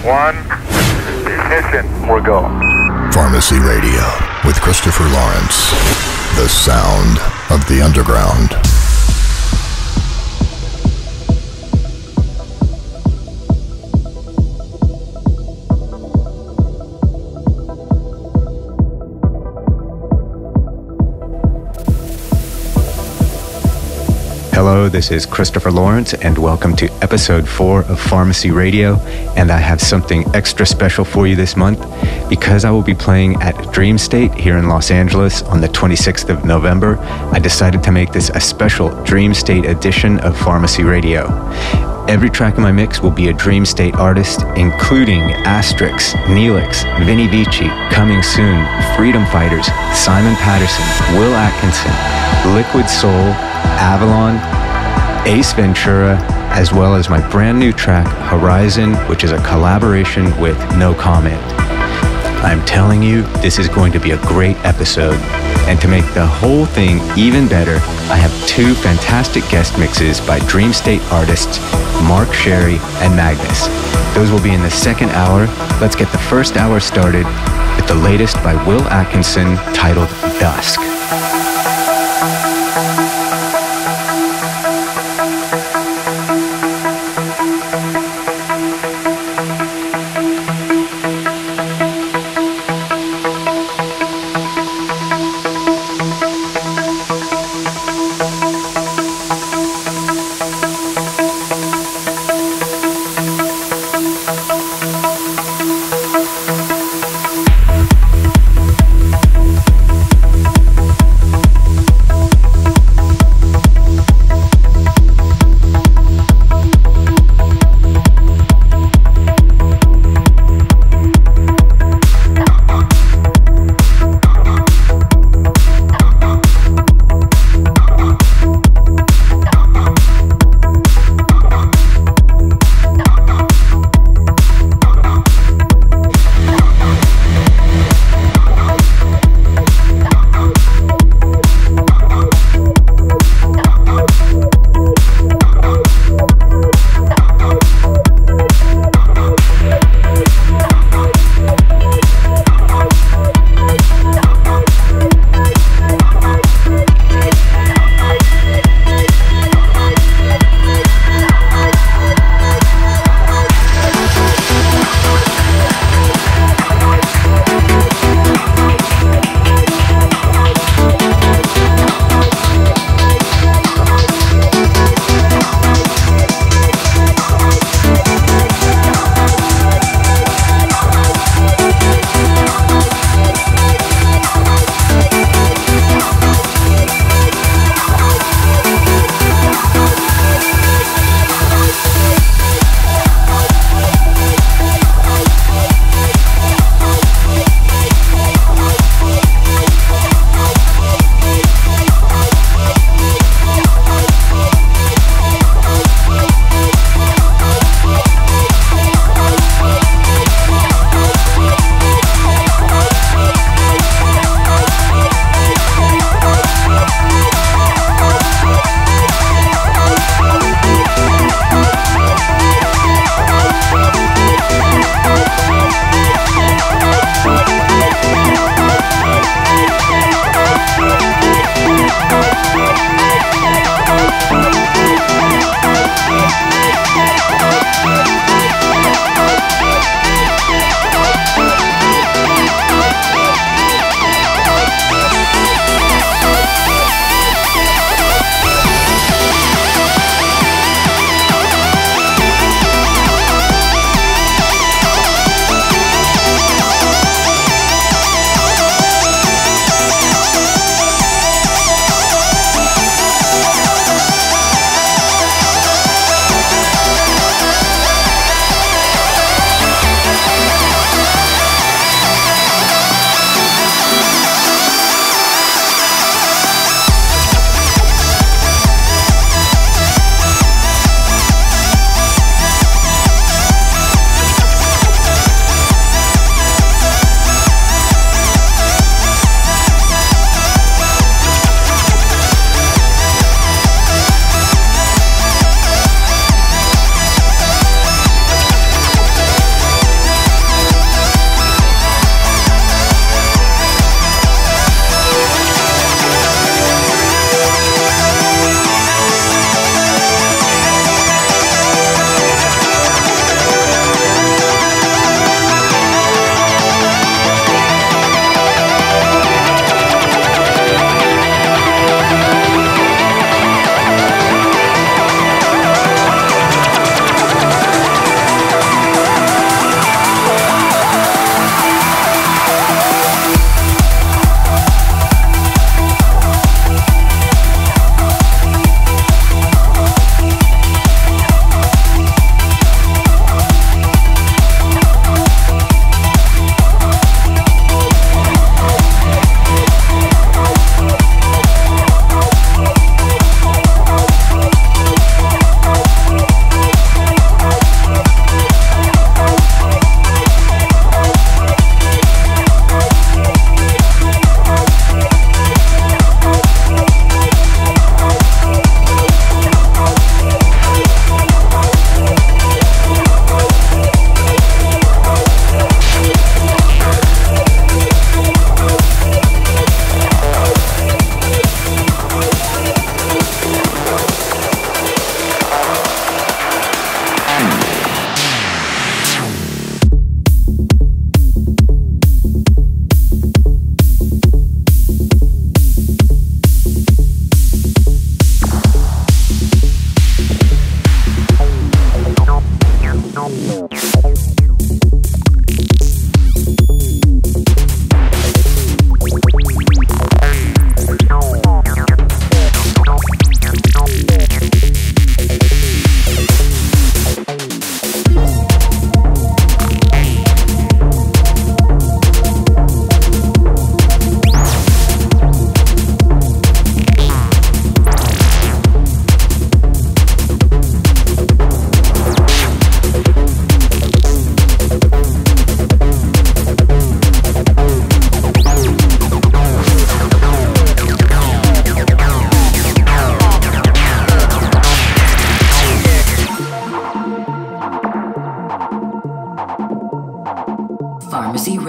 one, ignition. We're go. Pharmacy Radio with Christopher Lawrence. The sound of the underground. Hello, this is Christopher Lawrence, and welcome to episode 4 of Pharmacy Radio. And I have something extra special for you this month because I will be playing at Dream State here in Los Angeles on the 26th of November. I decided to make this a special Dream State edition of Pharmacy Radio. Every track in my mix will be a Dream State artist, including Astrix, Neelix, Vinny Vici, Coming Soon, Freedom Fighters, Simon Patterson, Will Atkinson, Liquid Soul, Avalon, Ace Ventura, as well as my brand new track, Horizon, which is a collaboration with No Comment. I'm telling you, this is going to be a great episode. And to make the whole thing even better, I have 2 fantastic guest mixes by Dream State artists, Mark Sherry and Magnus. Those will be in the second hour. Let's get the first hour started with the latest by Will Atkinson titled Dusk.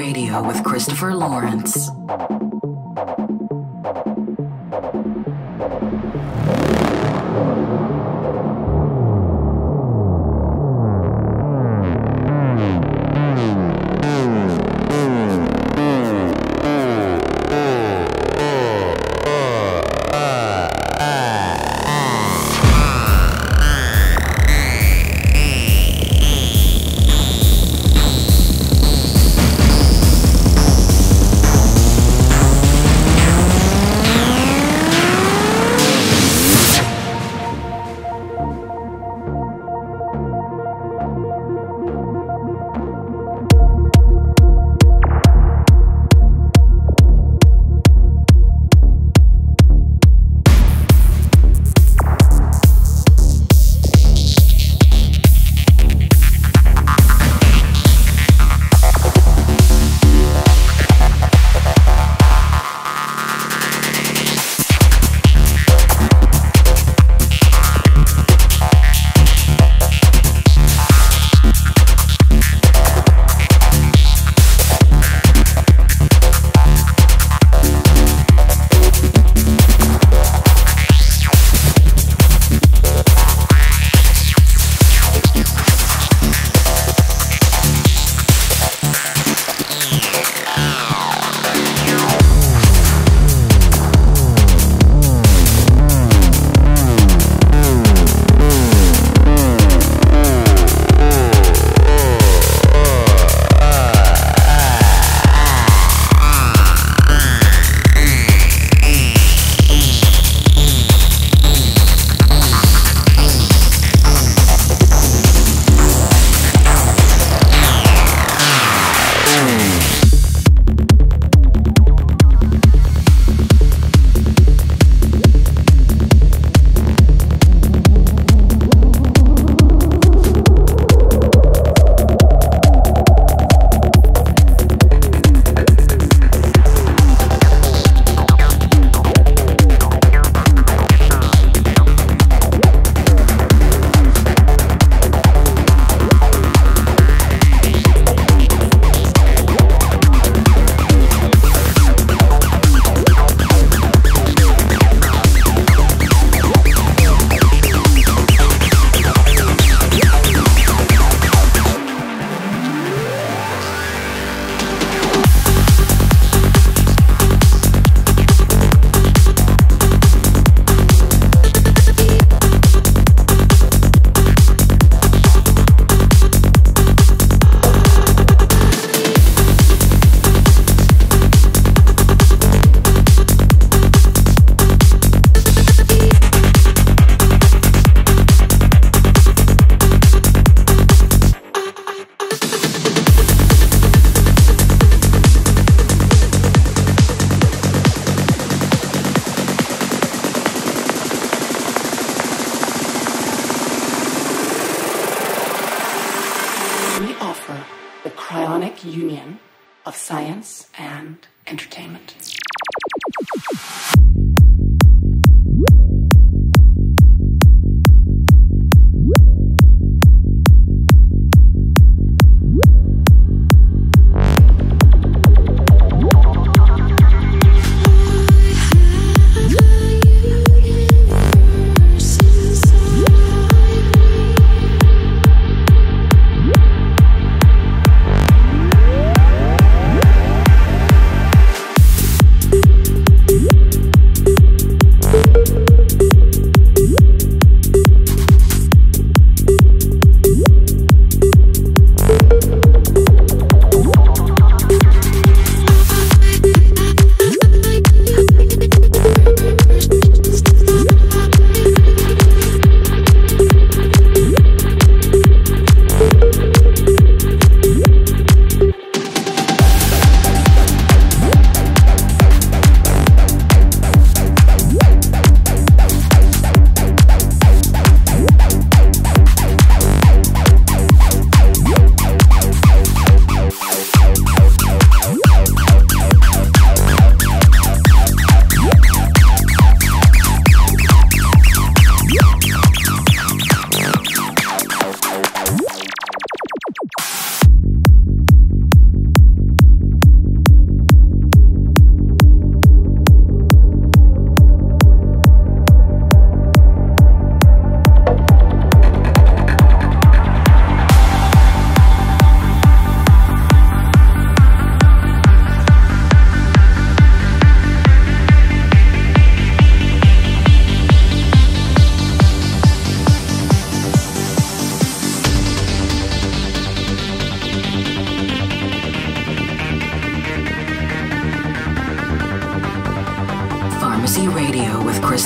Radio with Christopher Lawrence. Union of Science and Entertainment.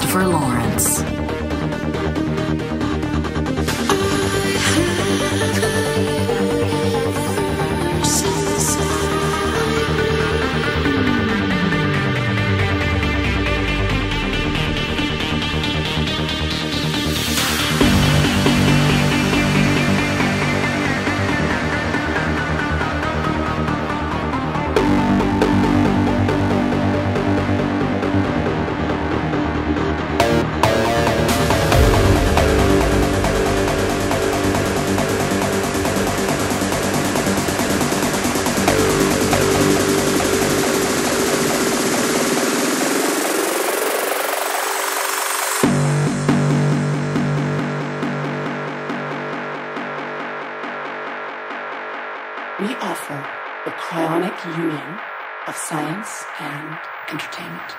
Christopher Lawrence. We offer the cryonic union of science and entertainment.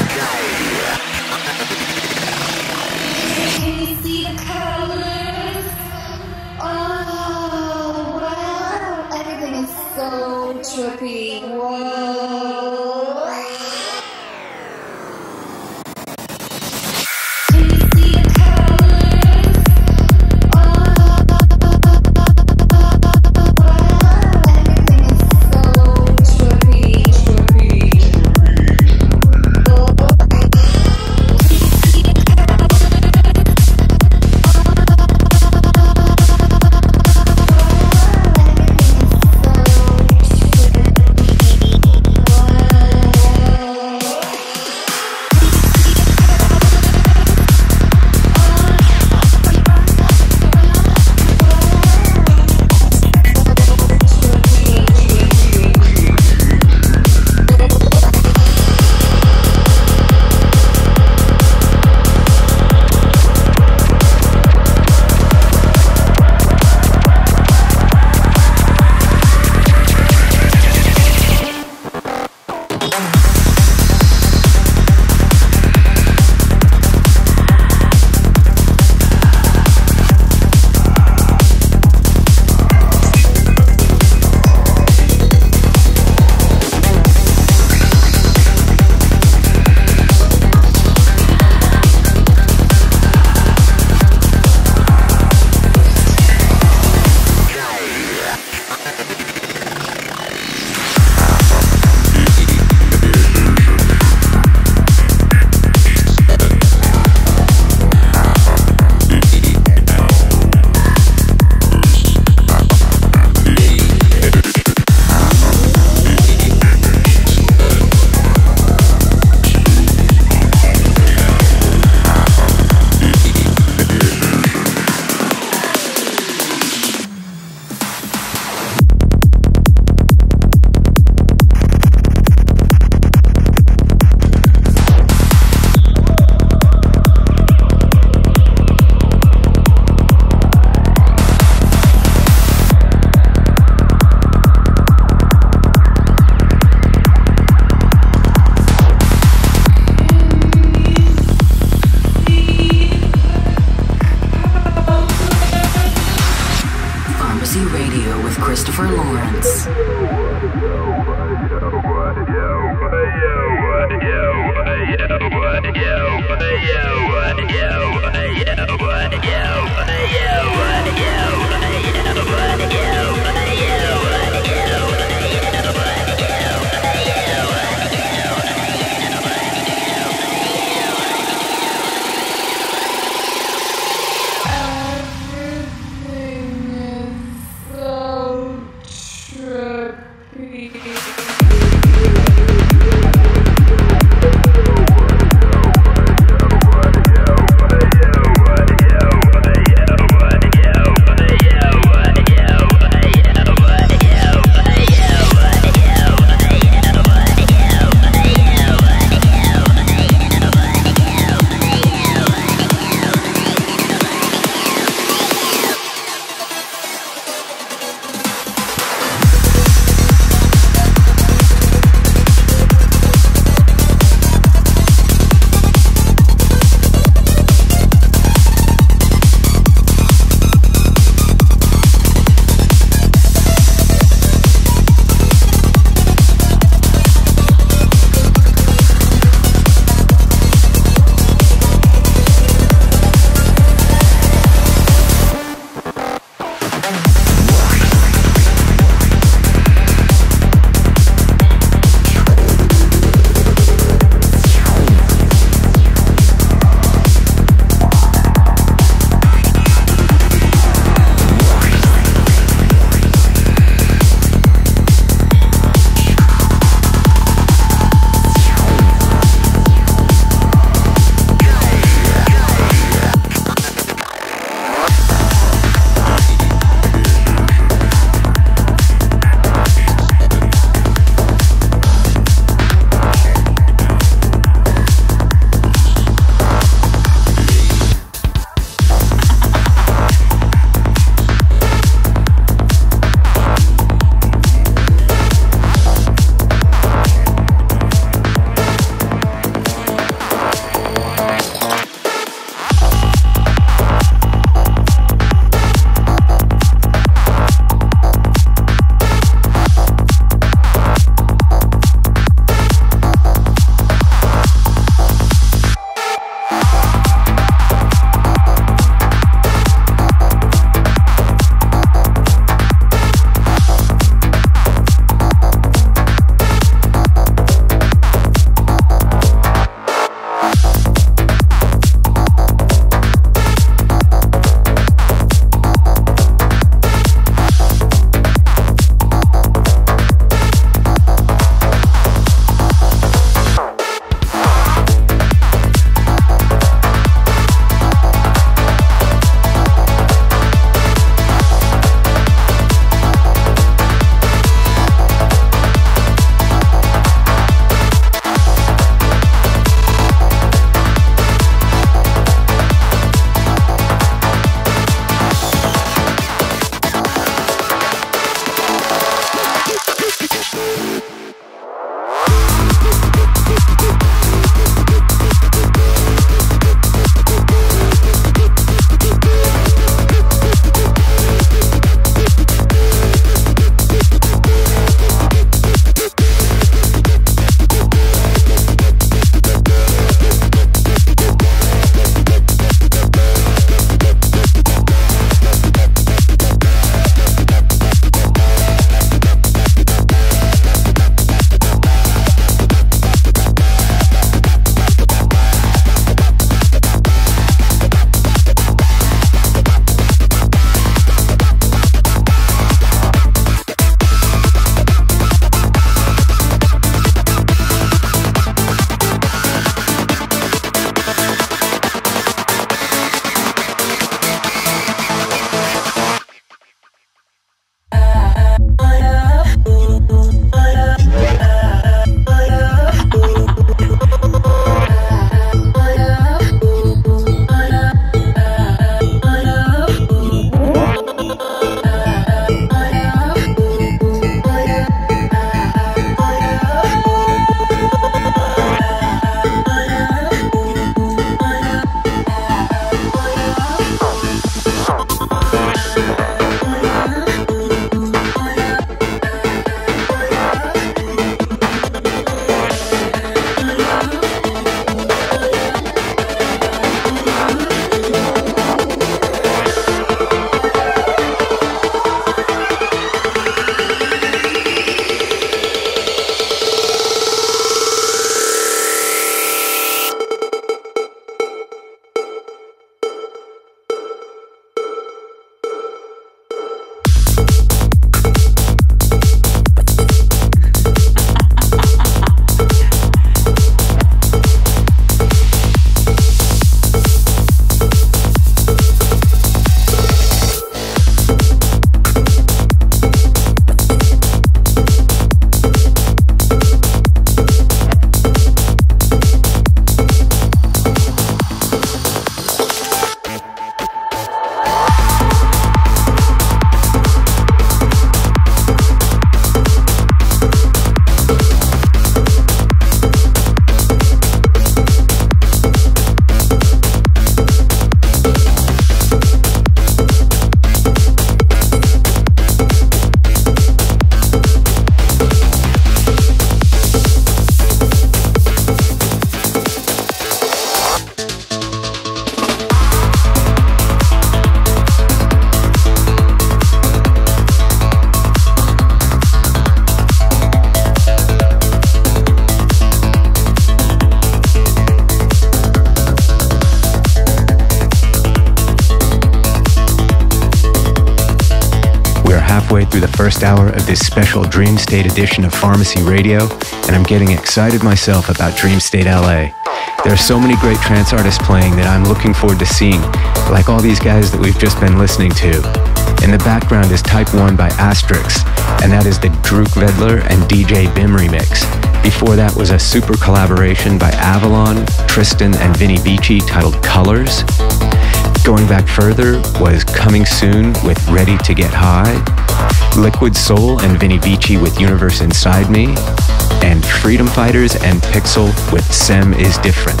halfway through the first hour of this special Dream State edition of Pharmacy Radio, and I'm getting excited myself about Dream State LA. There are so many great trance artists playing that I'm looking forward to seeing, like all these guys that we've just been listening to. In the background is Type 1 by Asterix, and that is the Druk Vedler and DJ Bim remix. Before that was a super collaboration by Avalon, Tristan, and Vinny Vici titled Colors. Going back further was Coming Soon with Ready to Get High, Liquid Soul and Vinny Vici with Universe Inside Me, and Freedom Fighters and Pixel with Sem is Different.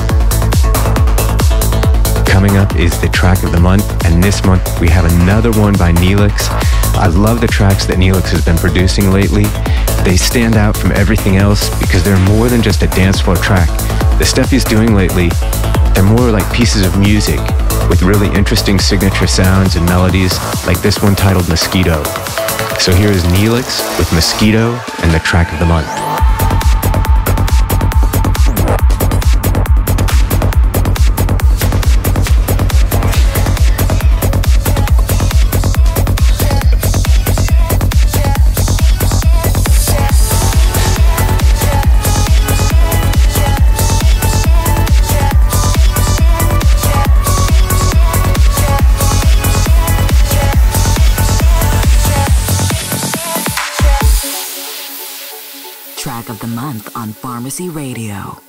Coming up is the track of the month, and this month we have another one by Neelix. I love the tracks that Neelix has been producing lately. They stand out from everything else because they're more than just a dance floor track. The stuff he's doing lately, they're more like pieces of music with really interesting signature sounds and melodies, like this one titled Mosquito. So here is Neelix with Mosquito and the track of the month. Track of the month on Pharmacy Radio.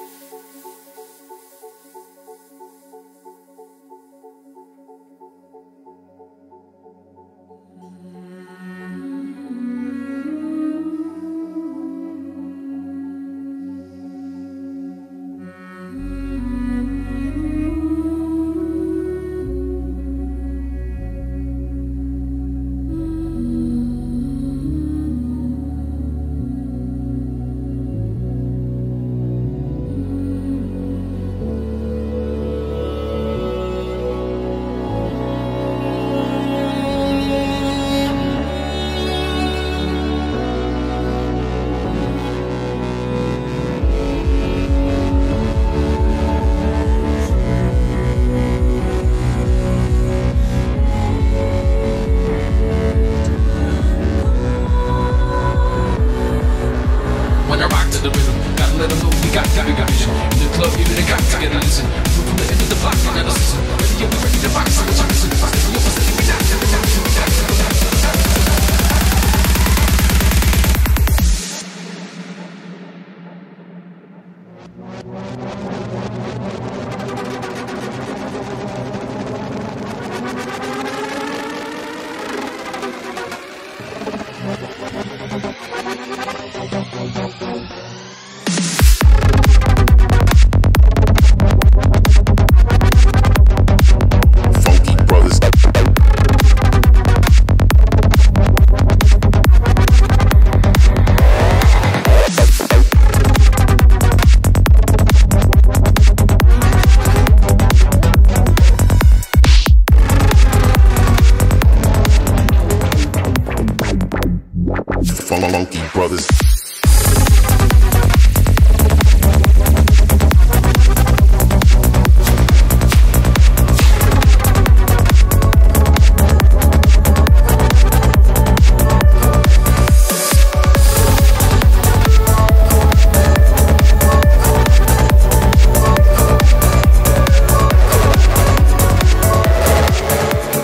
Funky Brothers.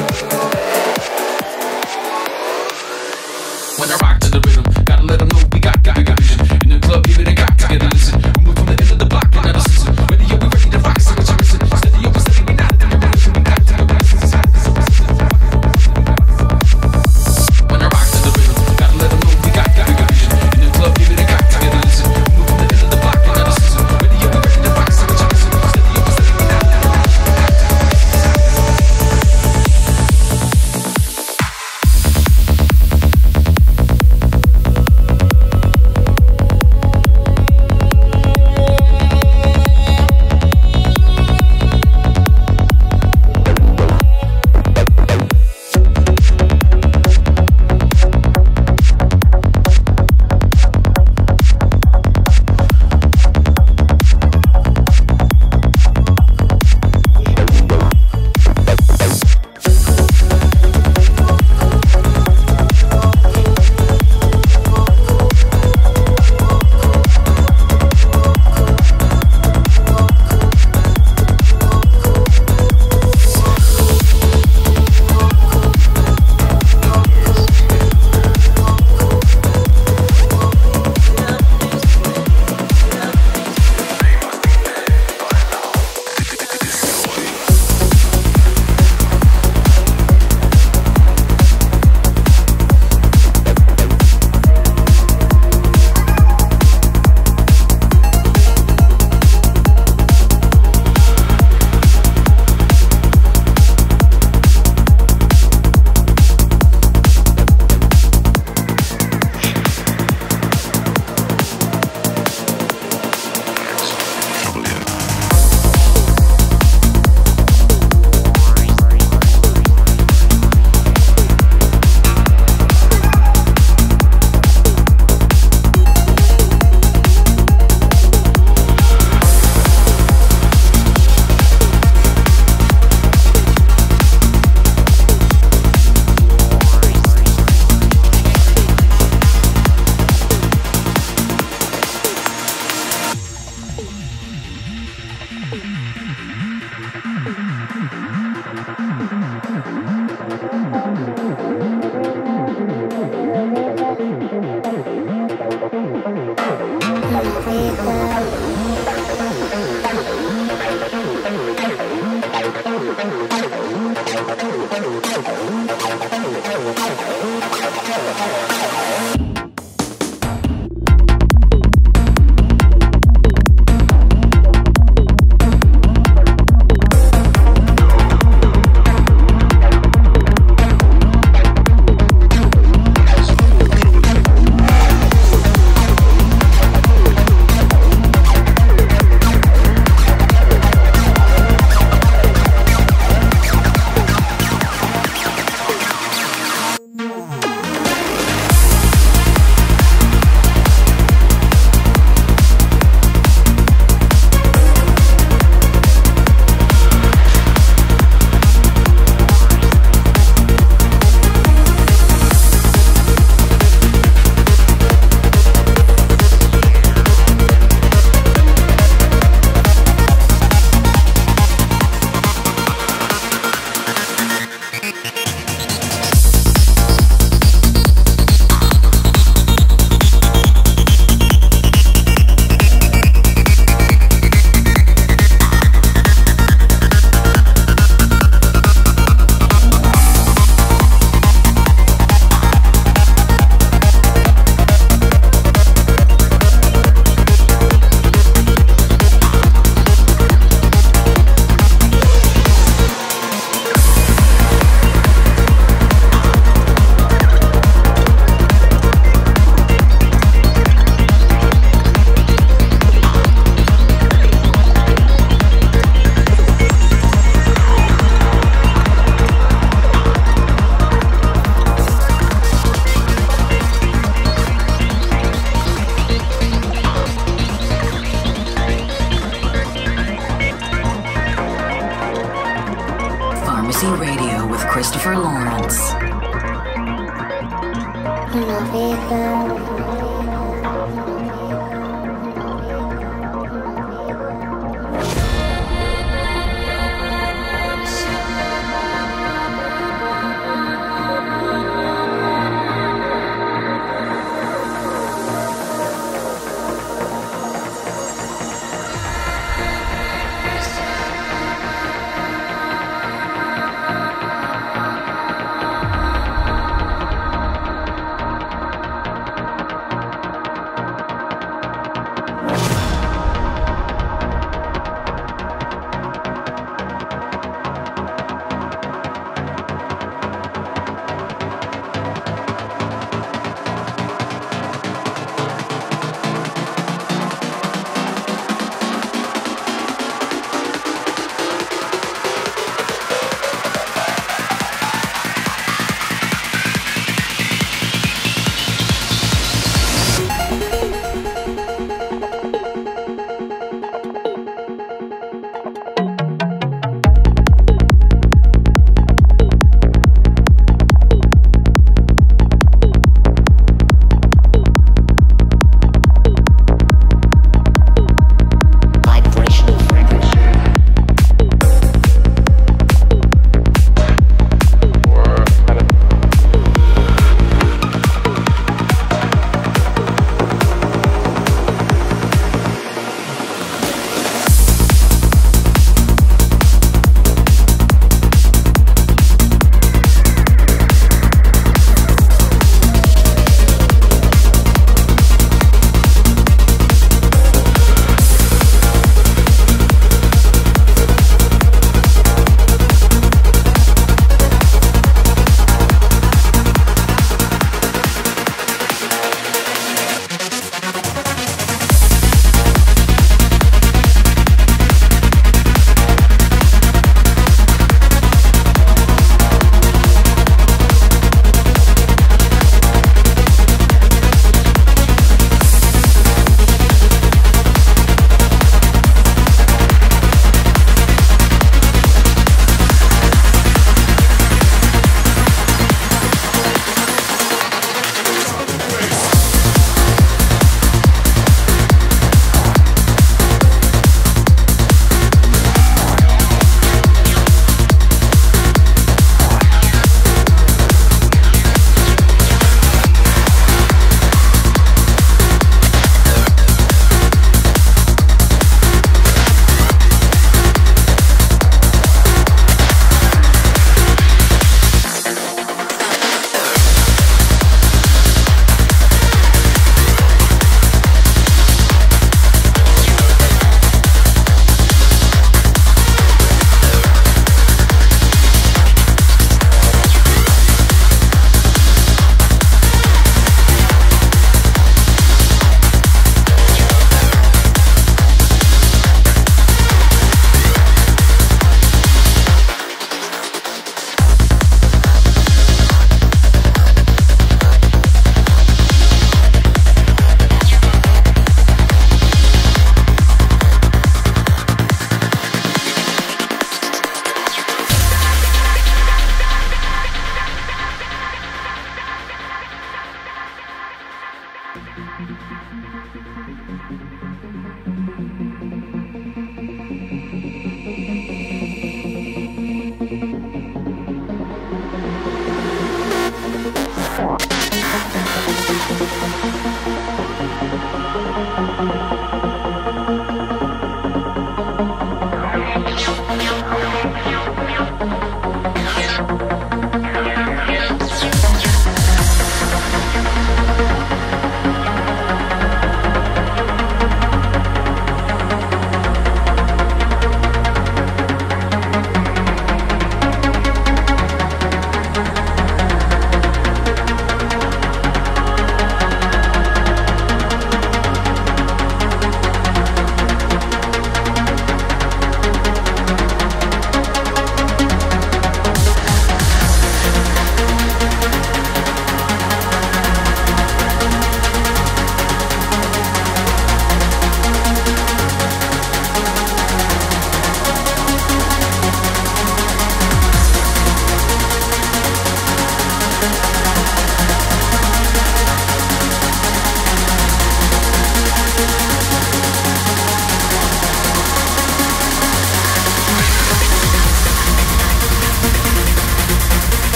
When I rock to the rhythm, gotta let them know we got Pharmacy Radio with Christopher Lawrence.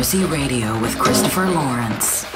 Pharmacy Radio with Christopher Lawrence.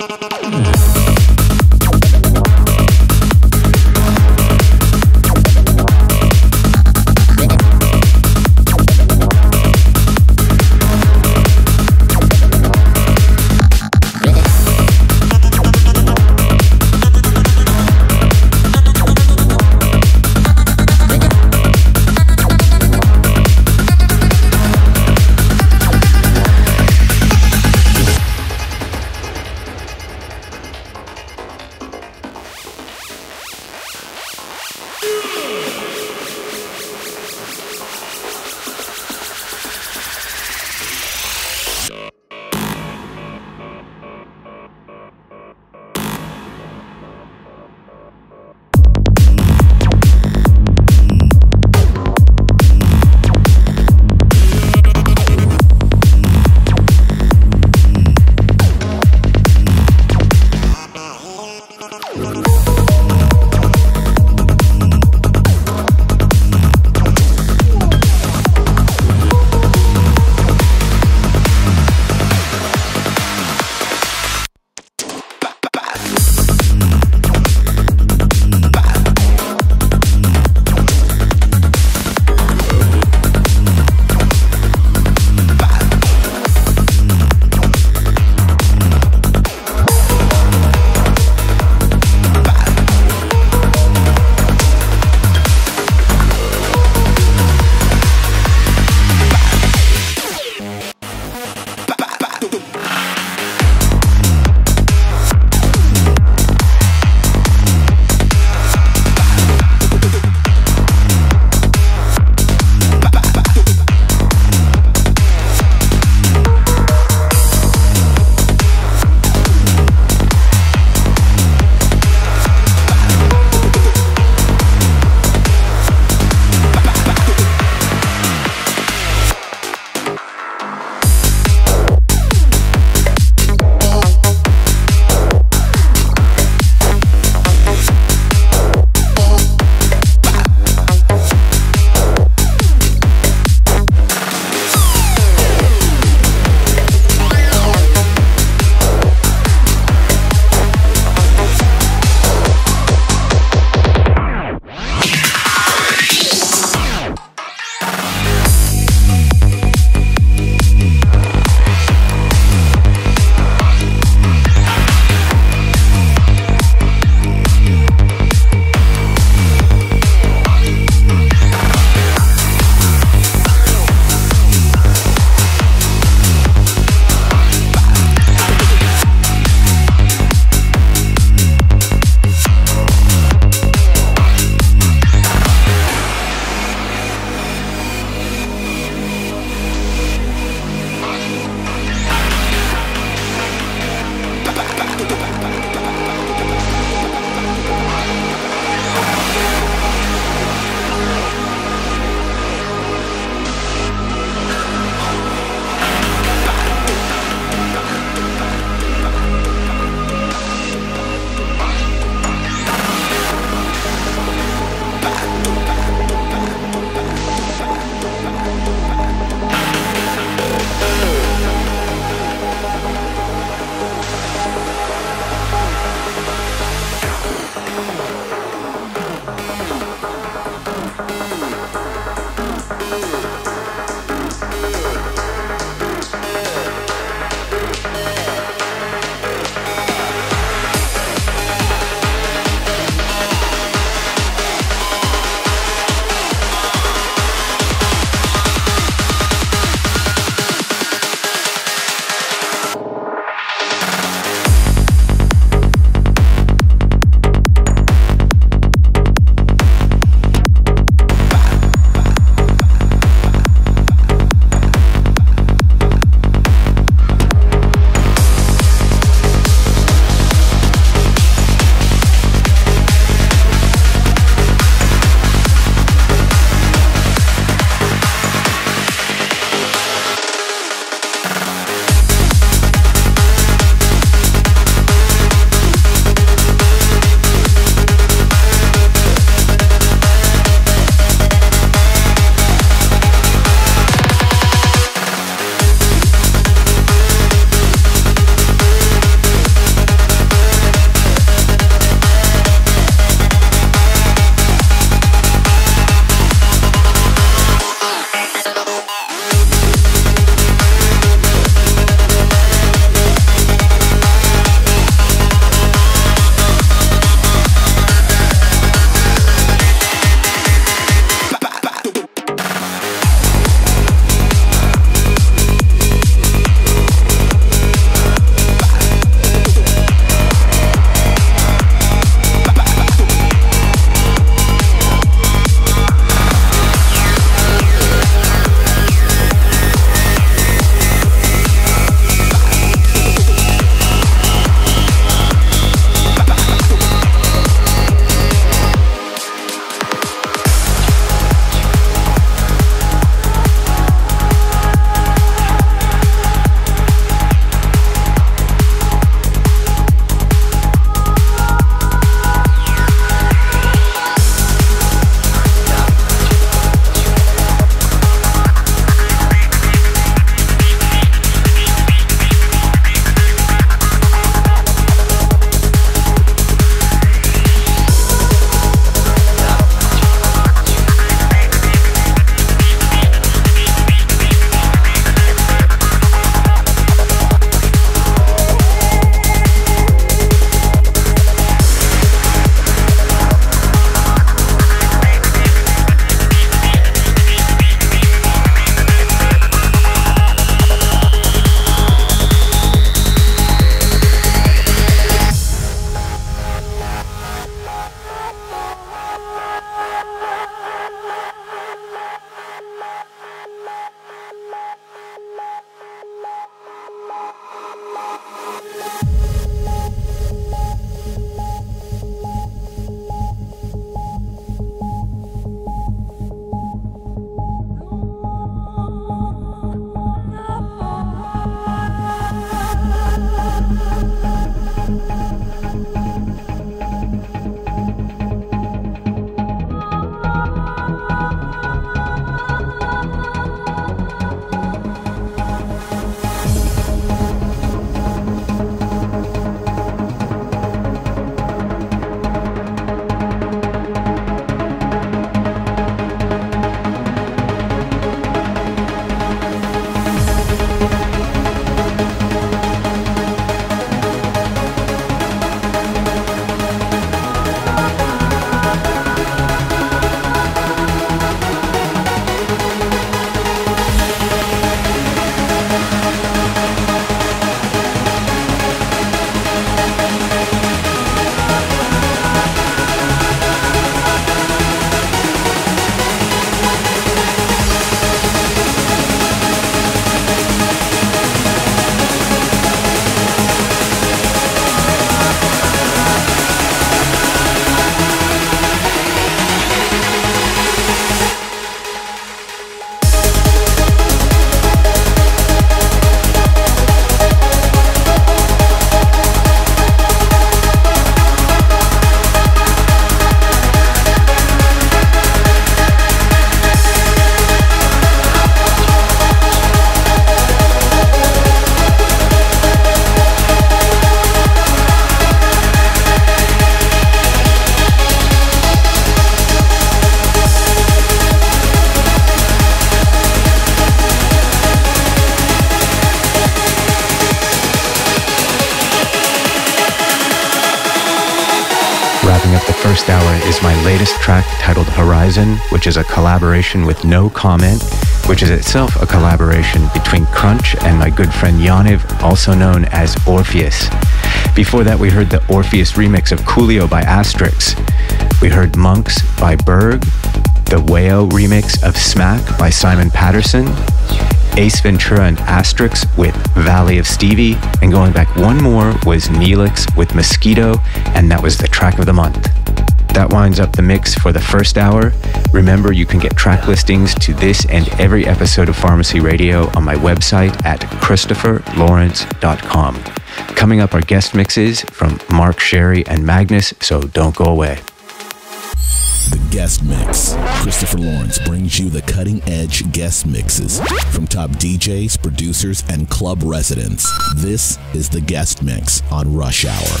wrapping up the first hour is my latest track titled Horizon, which is a collaboration with No Comment, which is itself a collaboration between Crunch and my good friend Yaniv, also known as Orpheus. Before that, we heard the Orpheus remix of Coolio by Asterix. We heard Monks by Berg, the Wayo remix of Smack by Simon Patterson, Ace Ventura and Asterix with Valley of Stevie, and going back one more was Neelix with Mosquito, and that was the track of the month. That winds up the mix for the first hour. Remember, you can get track listings to this and every episode of Pharmacy Radio on my website at ChristopherLawrence.com. Coming up are guest mixes from Mark Sherry and Magnus, so don't go away. The Guest Mix. Christopher Lawrence brings you the cutting-edge guest mixes from top DJs, producers, and club residents. This is The Guest Mix on Rush Hour.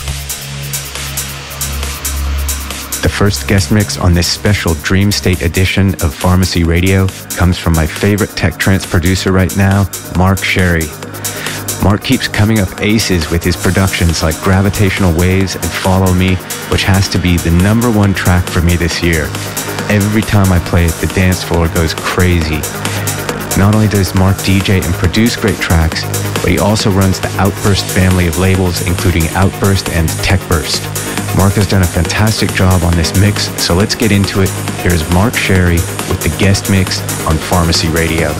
The first guest mix on this special Dream State edition of Pharmacy Radio comes from my favorite tech trance producer right now, Mark Sherry. Mark keeps coming up aces with his productions like Gravitational Waves and Follow Me, which has to be the #1 track for me this year. Every time I play it, the dance floor goes crazy. Not only does Mark DJ and produce great tracks, but he also runs the Outburst family of labels, including Outburst and Techburst. Mark has done a fantastic job on this mix, so let's get into it. Here's Mark Sherry with the guest mix on Pharmacy Radio.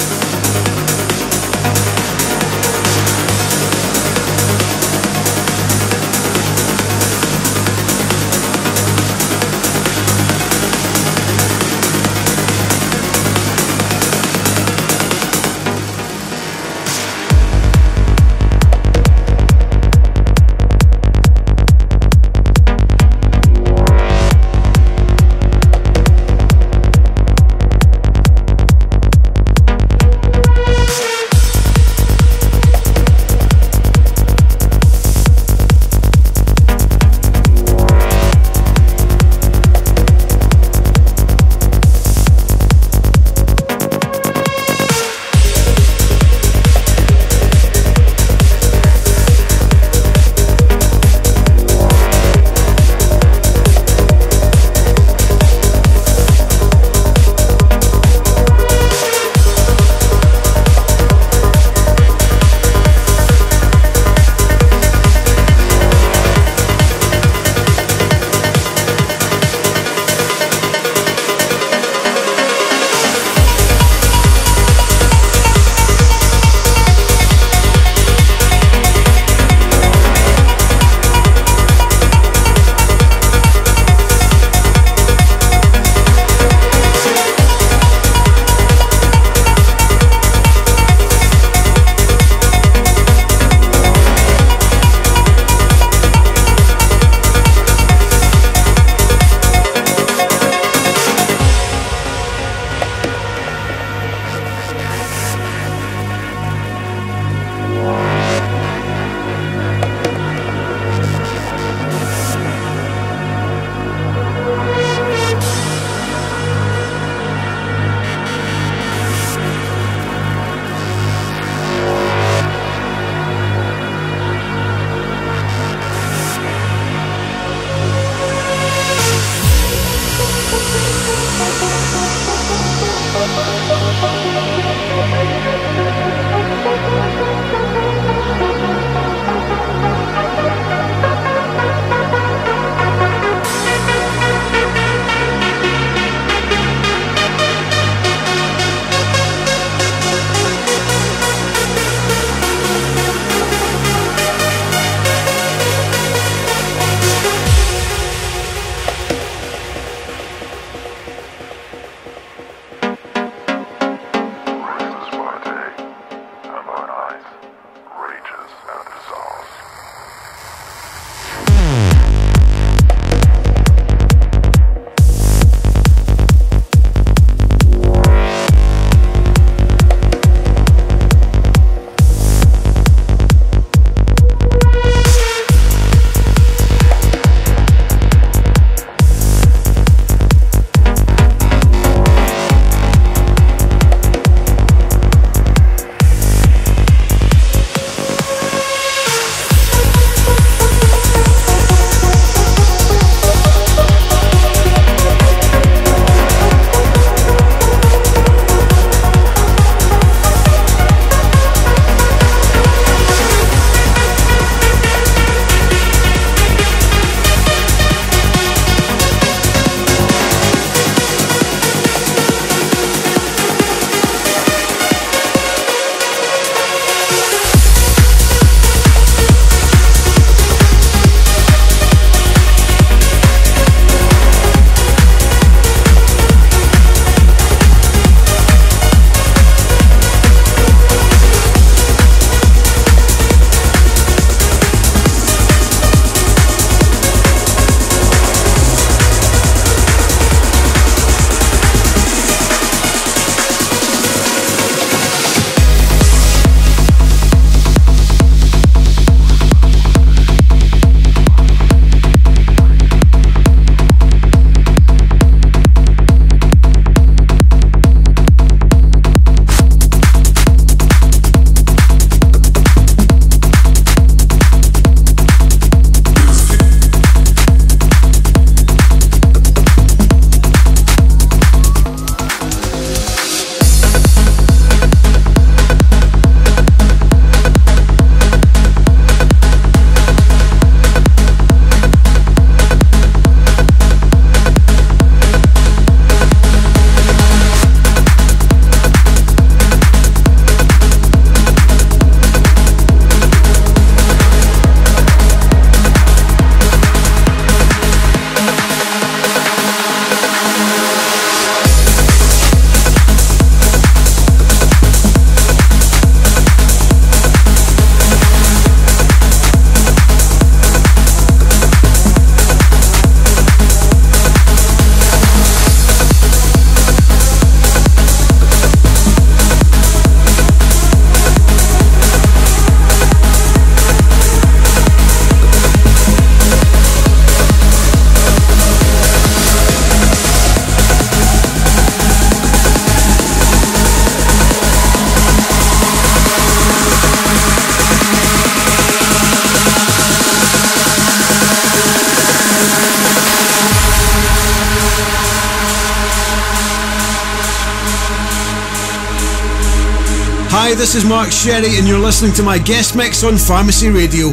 Hi, this is Mark Sherry, and you're listening to my guest mix on Pharmacy Radio.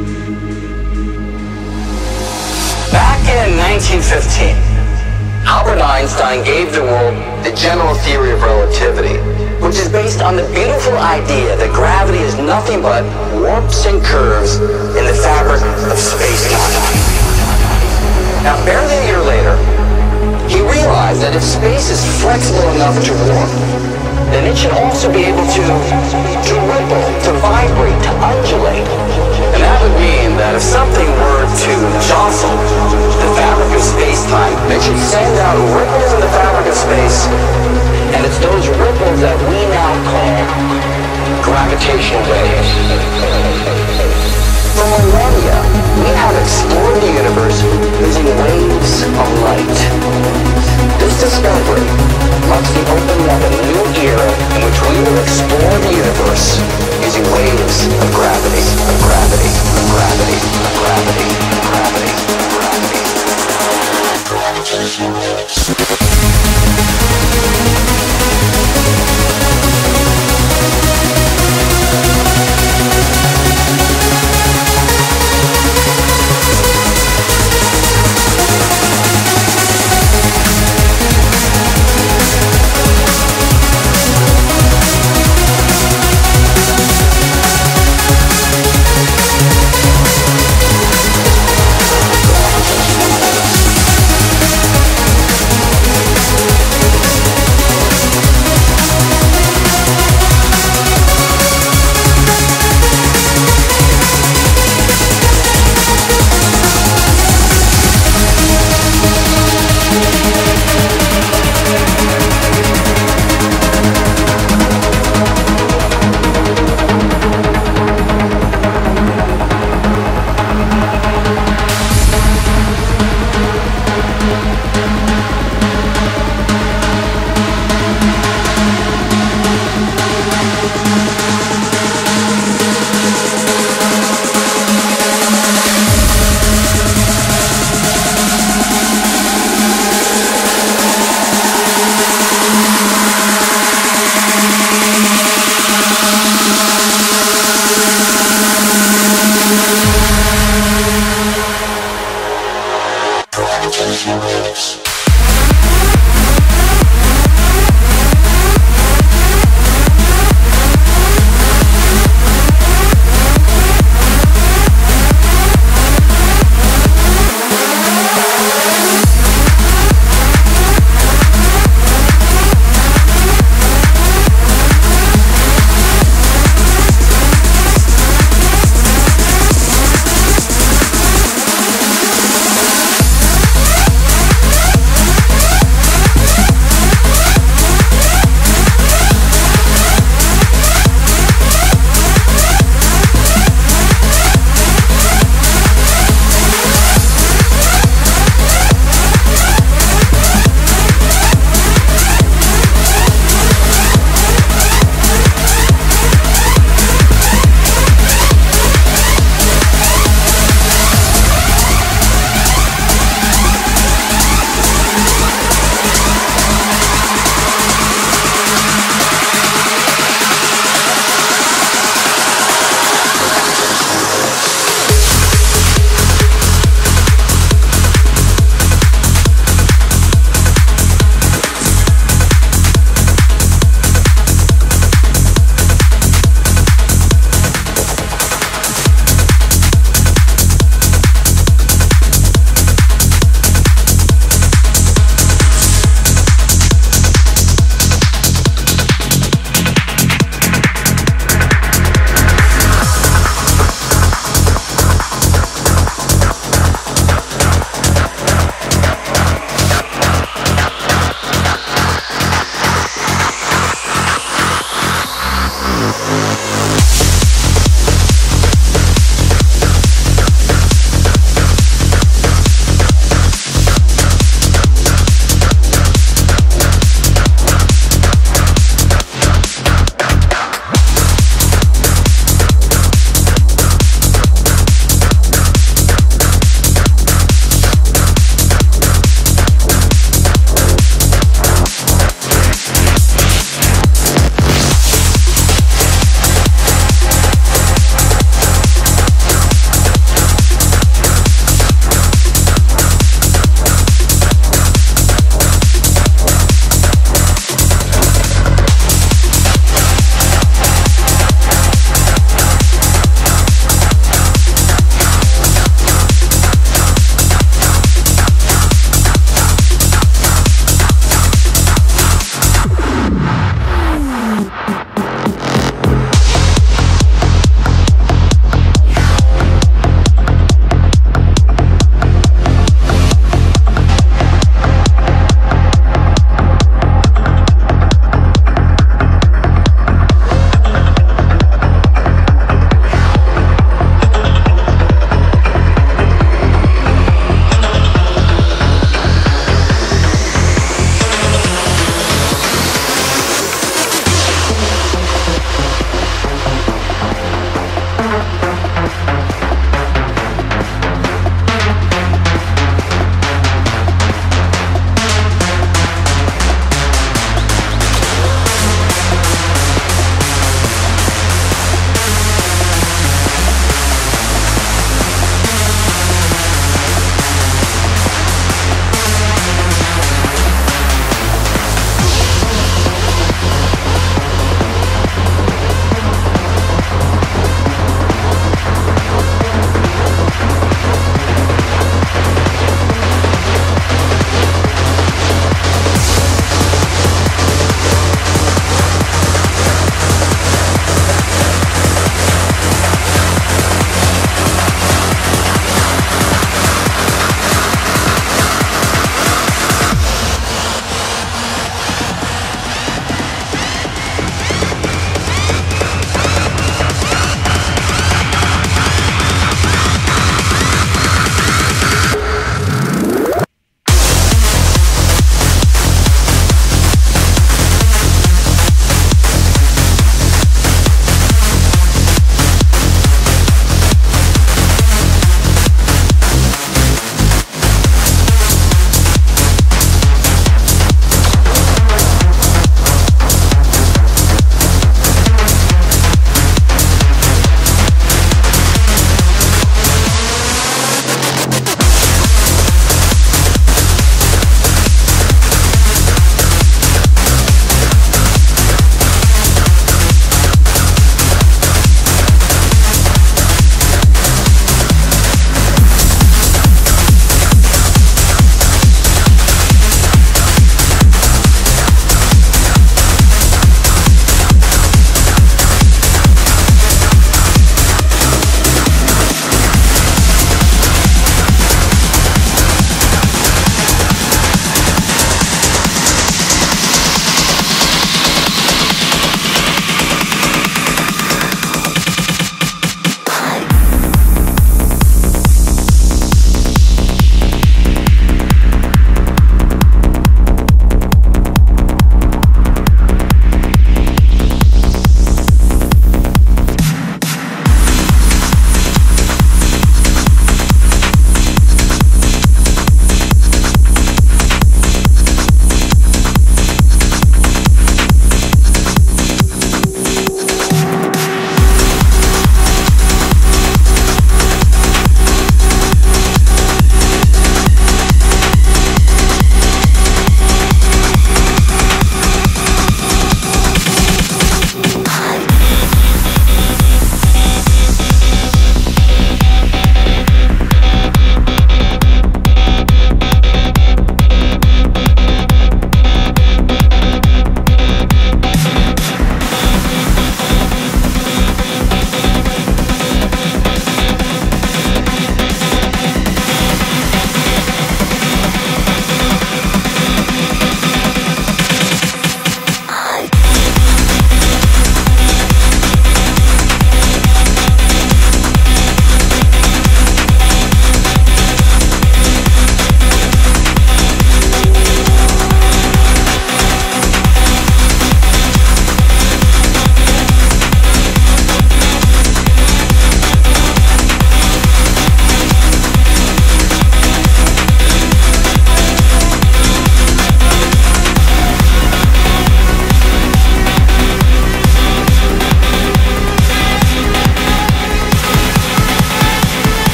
Back in 1915, Albert Einstein gave the world the general theory of relativity, which is based on the beautiful idea that gravity is nothing but warps and curves in the fabric of space-time. Now, barely a year later, he realized that if space is flexible enough to warp, then it should also be able to ripple, to vibrate, to undulate. And that would mean that if something were to jostle the fabric of space-time, it should send out ripples in the fabric of space, and it's those ripples that we now call gravitational waves. For millennia, we have explored the universe using waves of light. This discovery marks the opening of a new era in which we will explore the universe using waves of gravity, of gravity, of gravity, of gravity.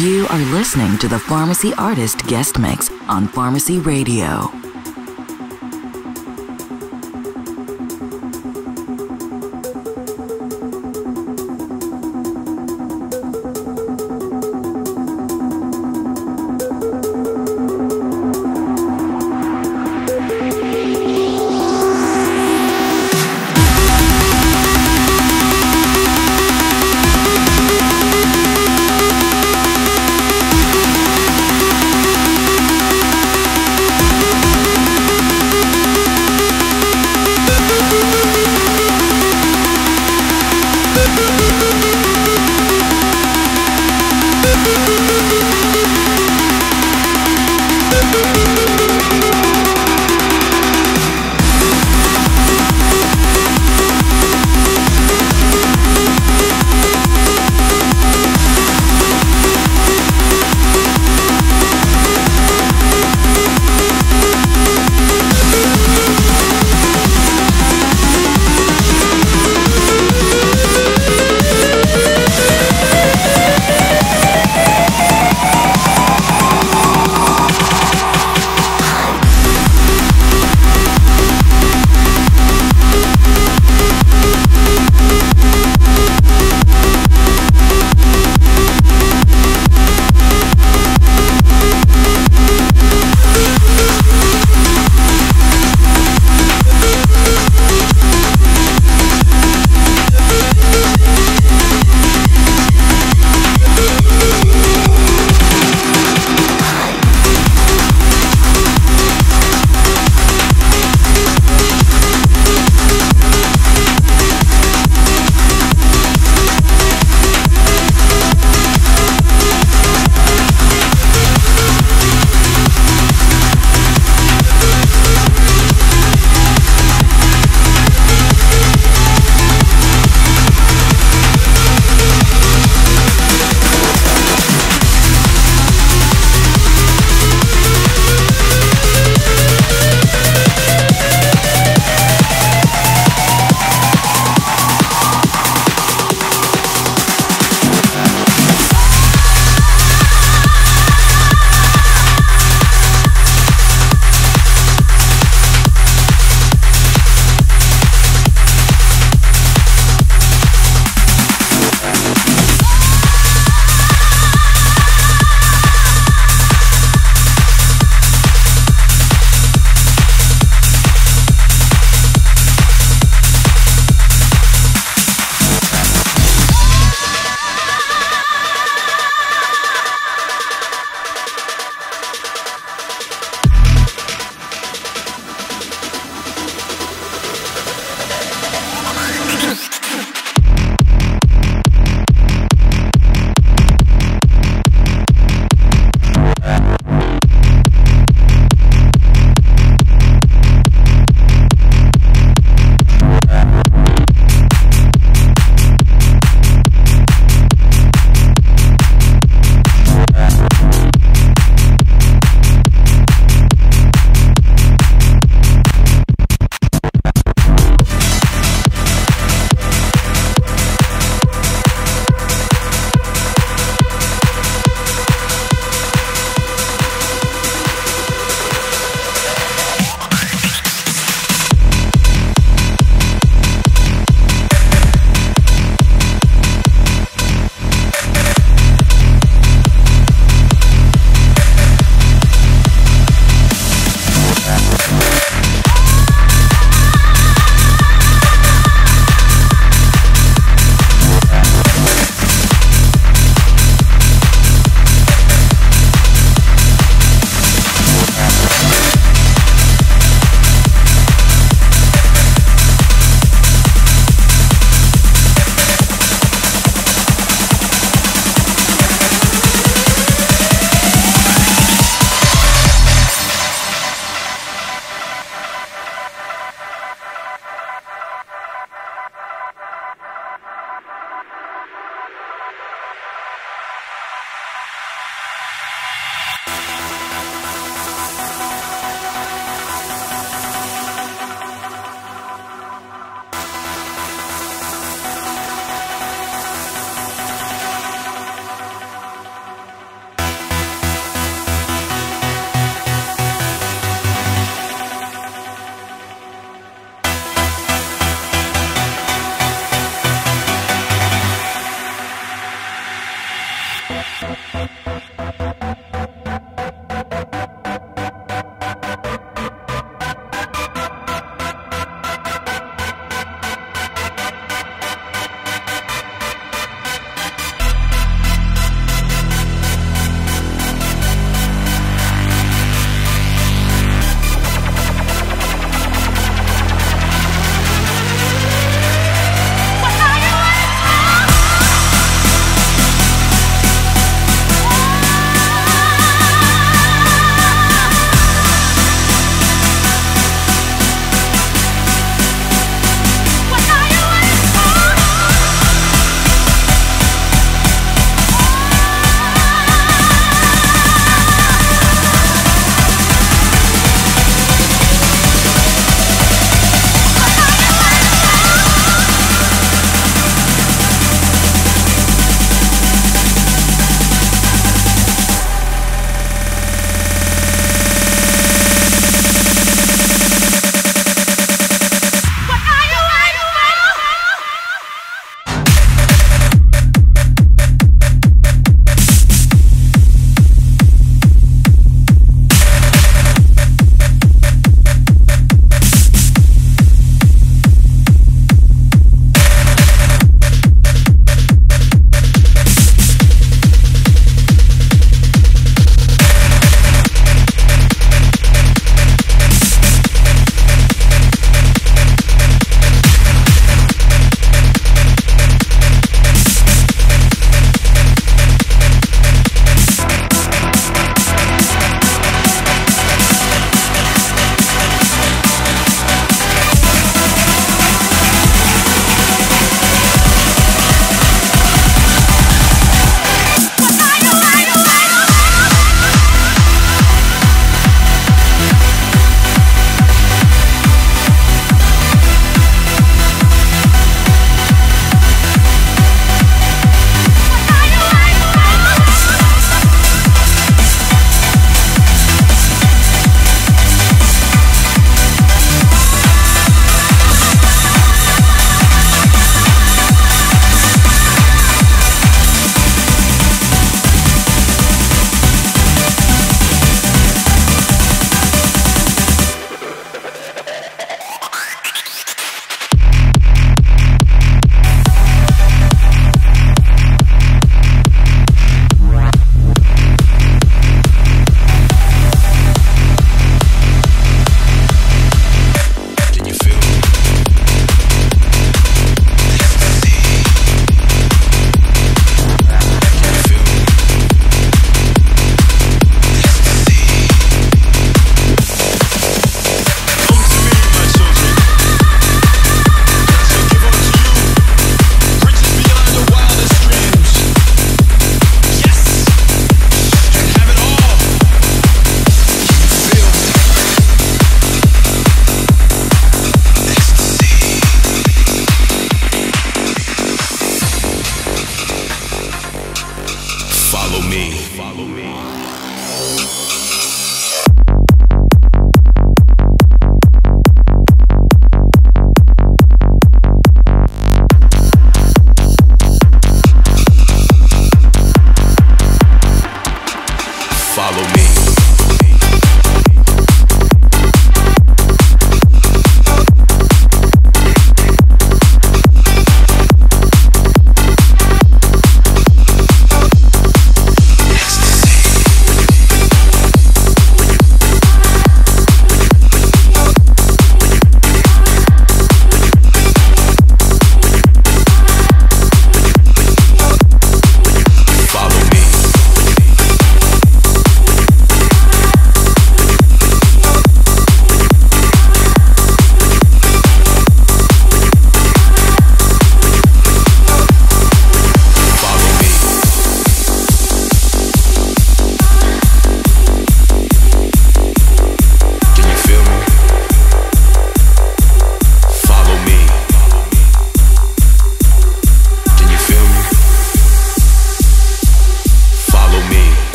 You are listening to the Pharmacy Artist Guest Mix on Pharmacy Radio.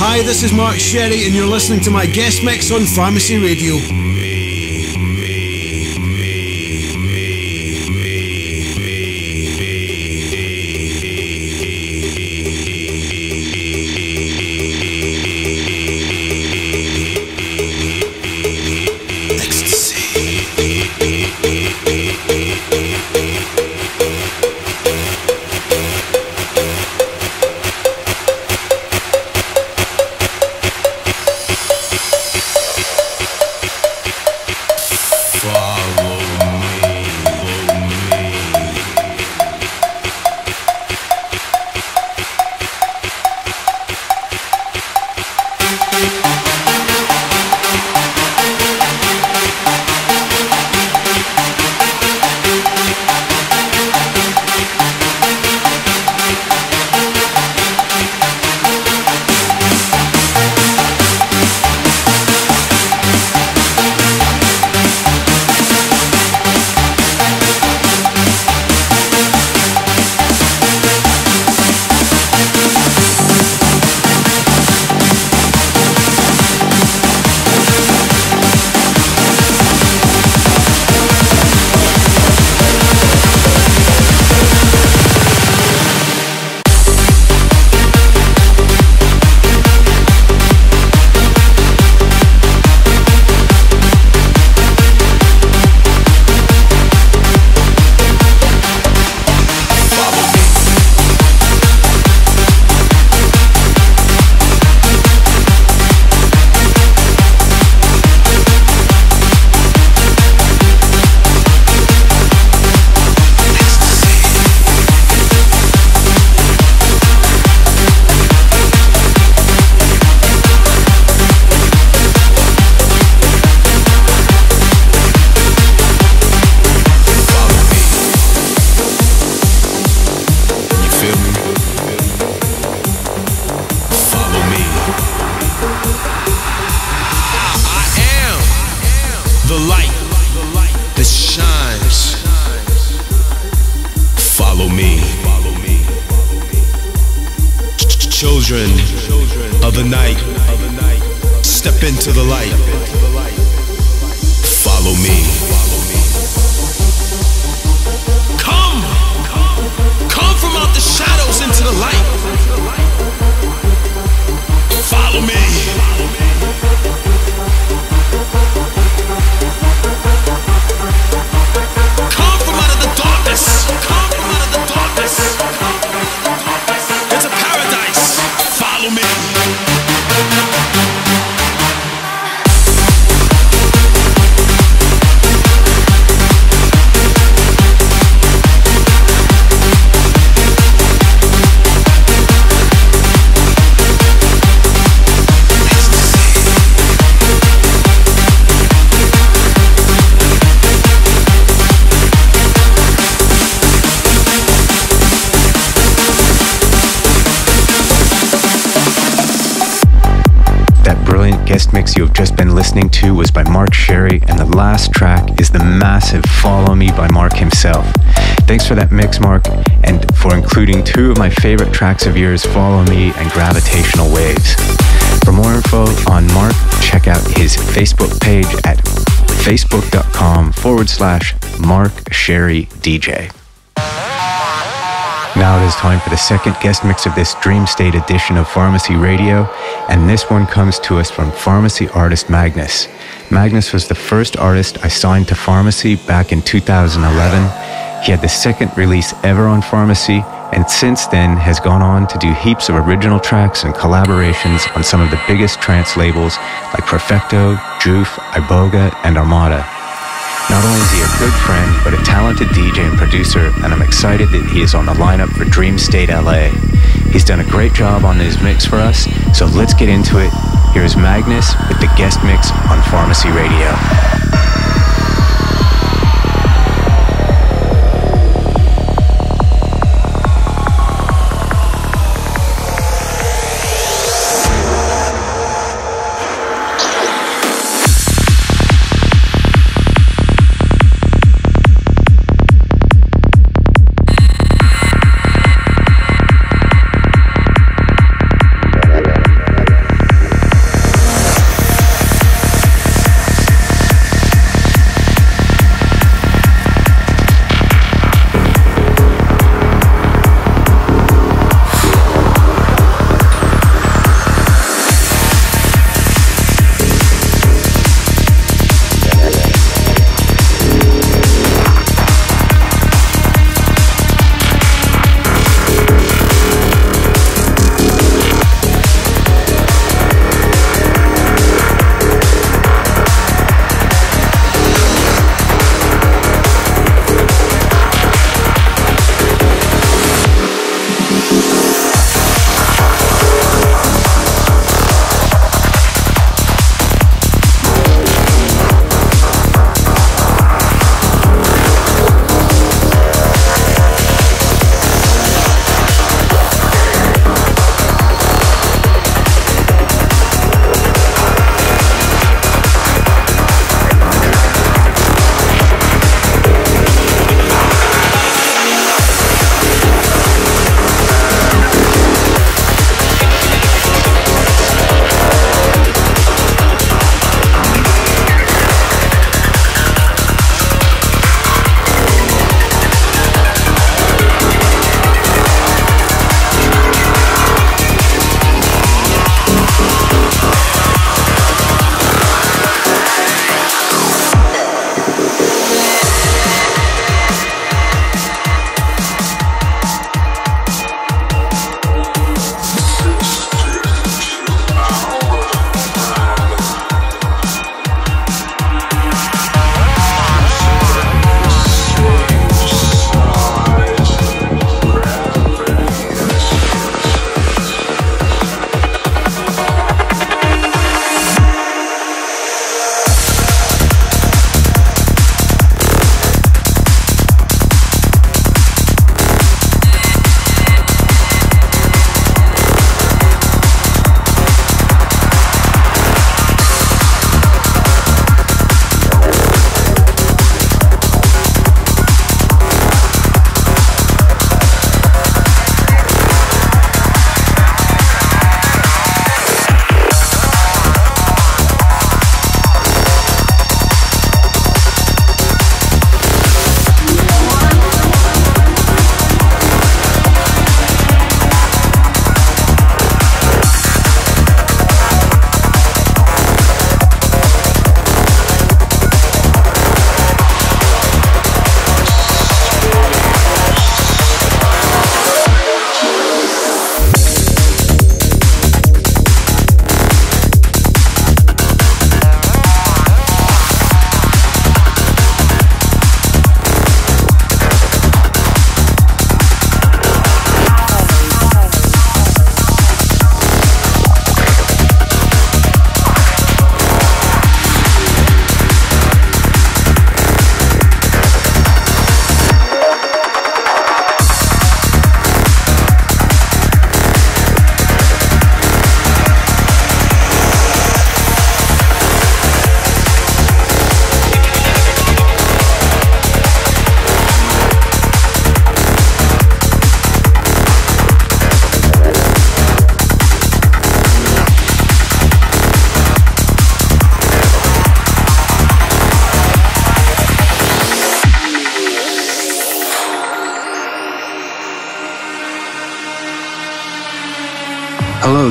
Hi, this is Mark Sherry, and you're listening to my guest mix on Pharmacy Radio. Children of the night, step into the light. Follow me. Come from out the shadows into the light. Follow me. Come from out of the darkness. Come from out of the darkness. It's a paradise. Follow me. Guest mix you have just been listening to was by Mark Sherry, and the last track is the massive Follow Me by Mark himself. Thanks for that mix, Mark, and for including two of my favorite tracks of yours, Follow Me and Gravitational Waves. For more info on Mark, check out his Facebook page at facebook.com/Mark Sherry DJ. Now it is time for the second guest mix of this Dream State edition of Pharmacy Radio, and this one comes to us from Pharmacy artist Magnus. Magnus was the first artist I signed to Pharmacy back in 2011. He had the second release ever on Pharmacy, and since then has gone on to do heaps of original tracks and collaborations on some of the biggest trance labels like Perfecto, Joof, Iboga, and Armada. Not only is he a good friend, but a talented DJ and producer, and I'm excited that he is on the lineup for Dream State LA. He's done a great job on his mix for us, so let's get into it. Here's Magnus with the guest mix on Pharmacy Radio.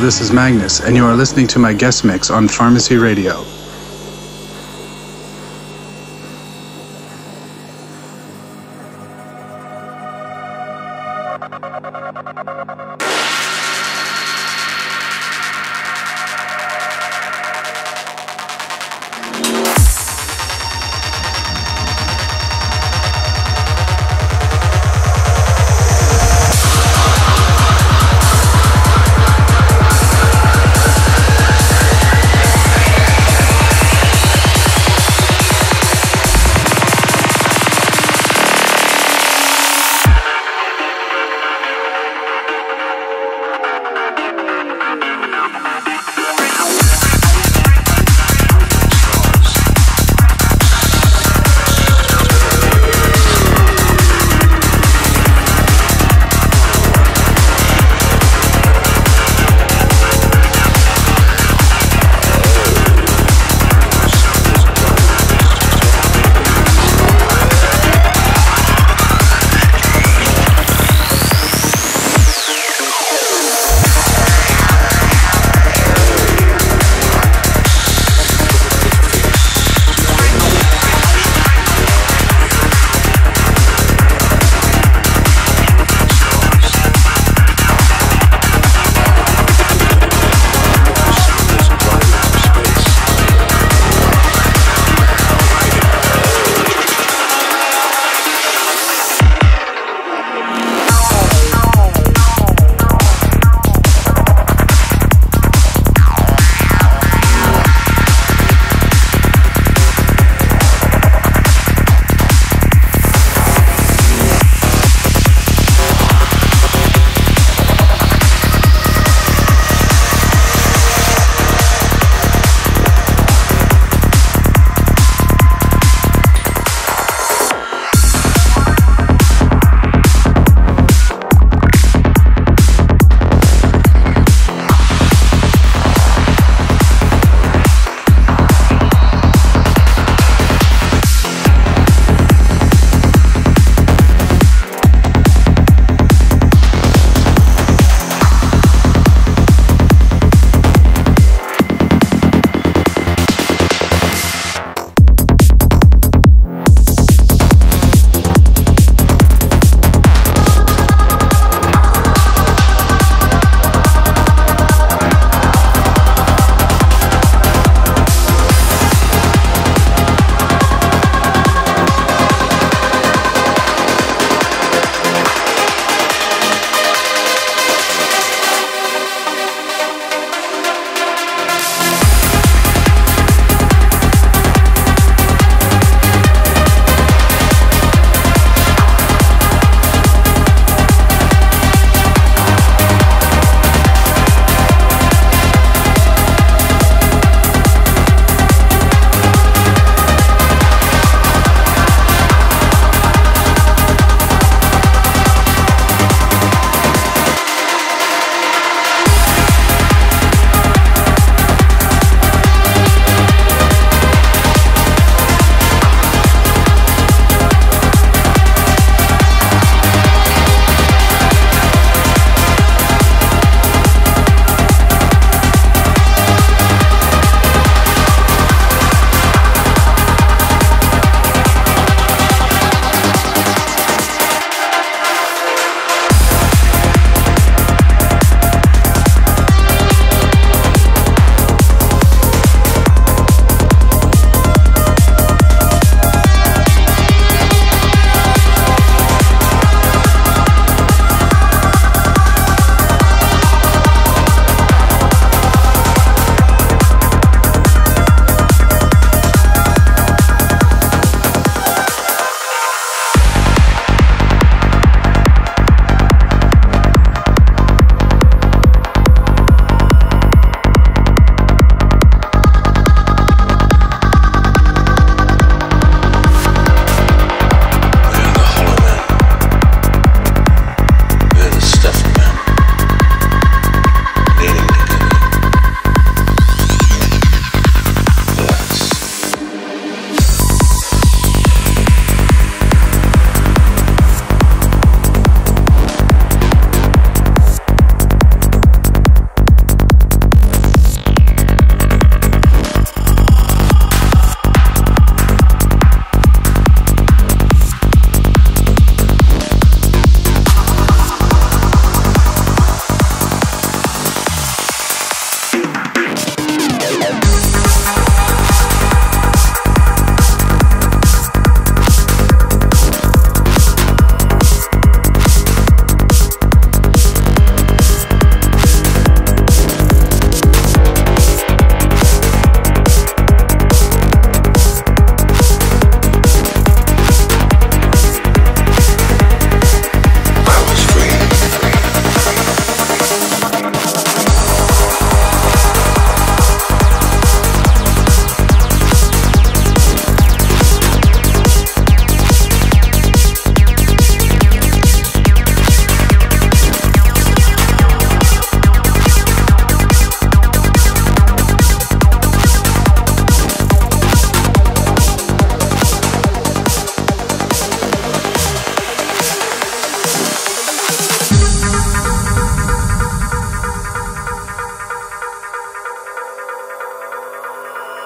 this is Magnus, and you are listening to my guest mix on Pharmacy Radio.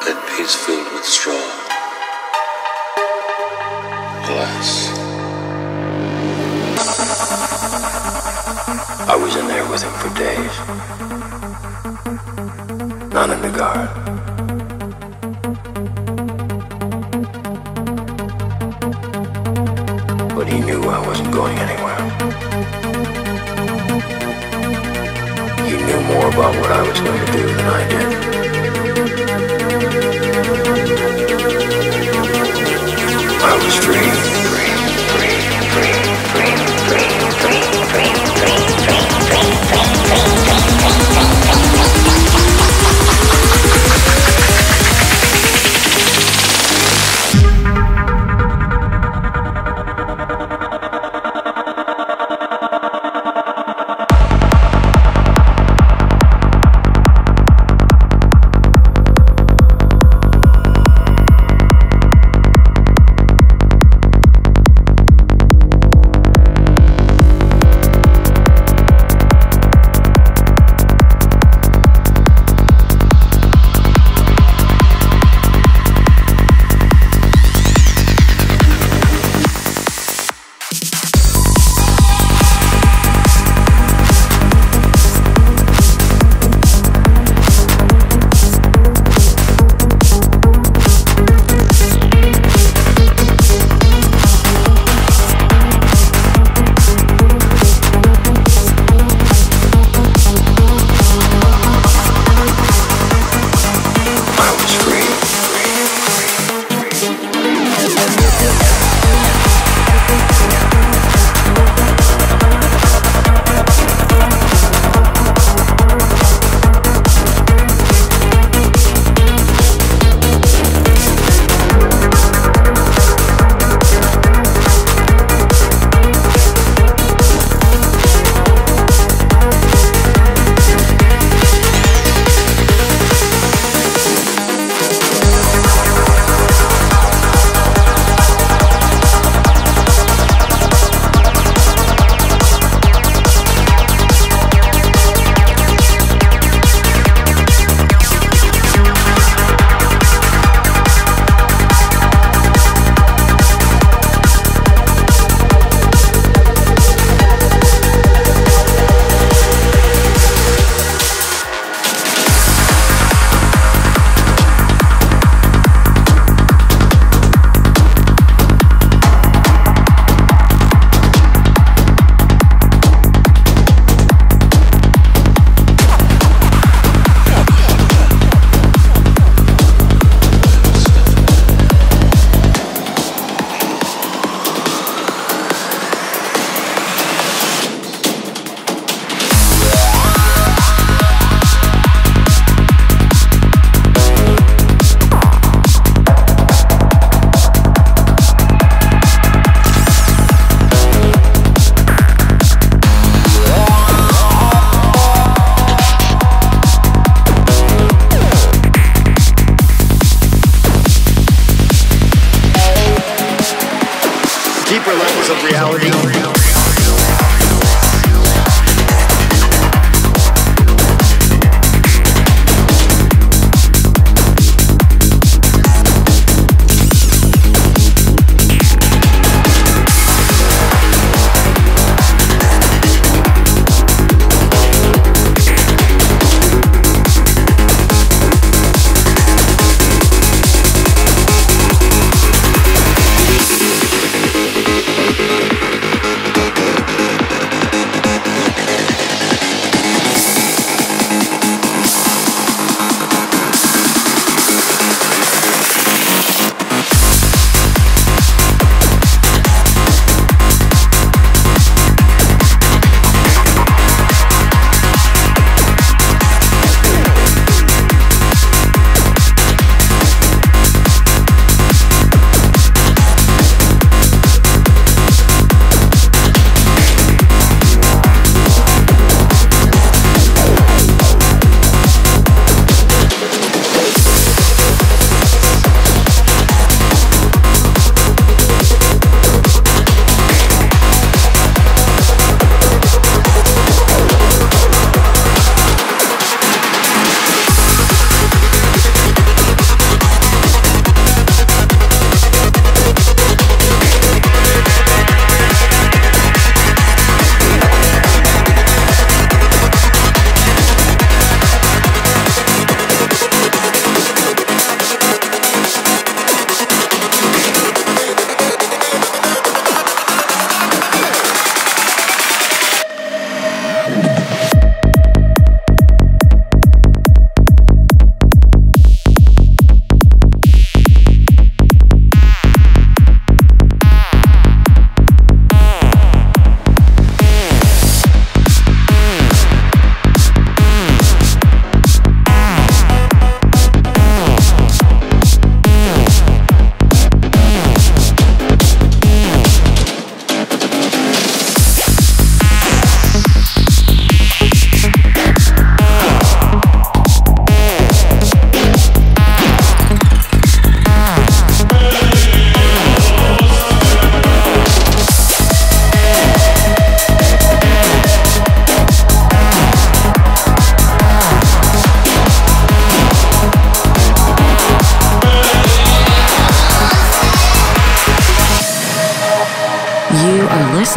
lead piece filled with straw. Alas. I was in there with him for days. Not in the guard. But he knew I wasn't going anywhere. He knew more about what I was going to do than I did. I was free.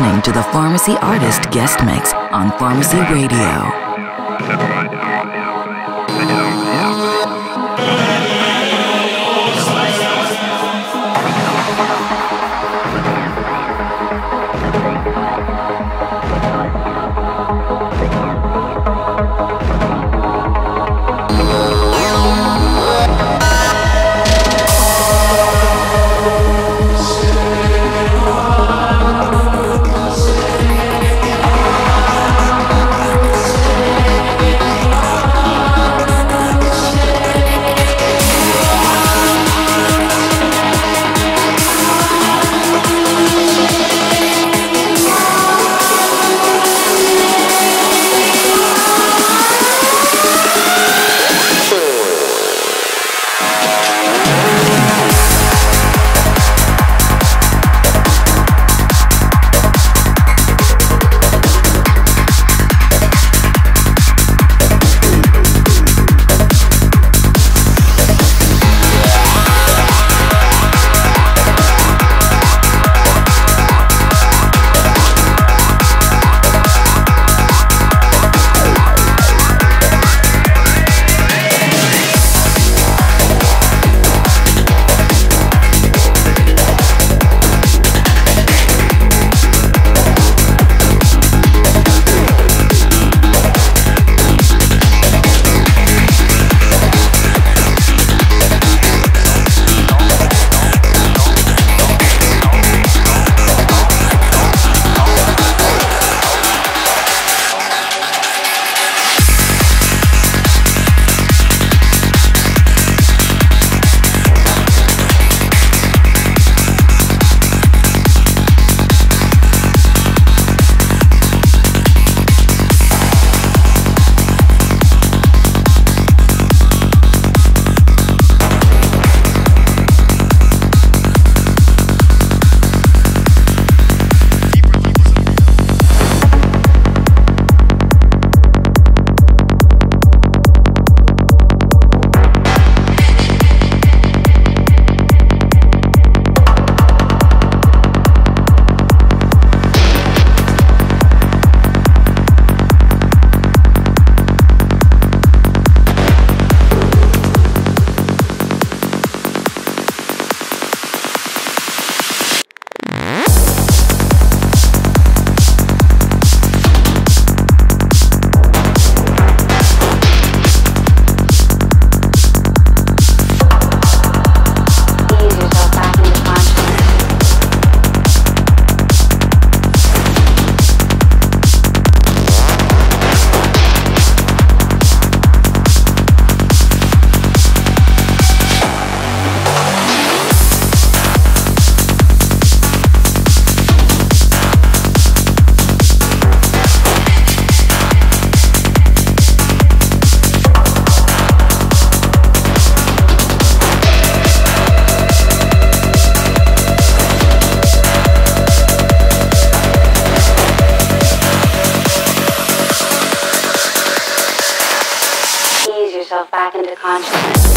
listening to the Pharmacy Artist Guest Mix on Pharmacy Radio. Back into consciousness.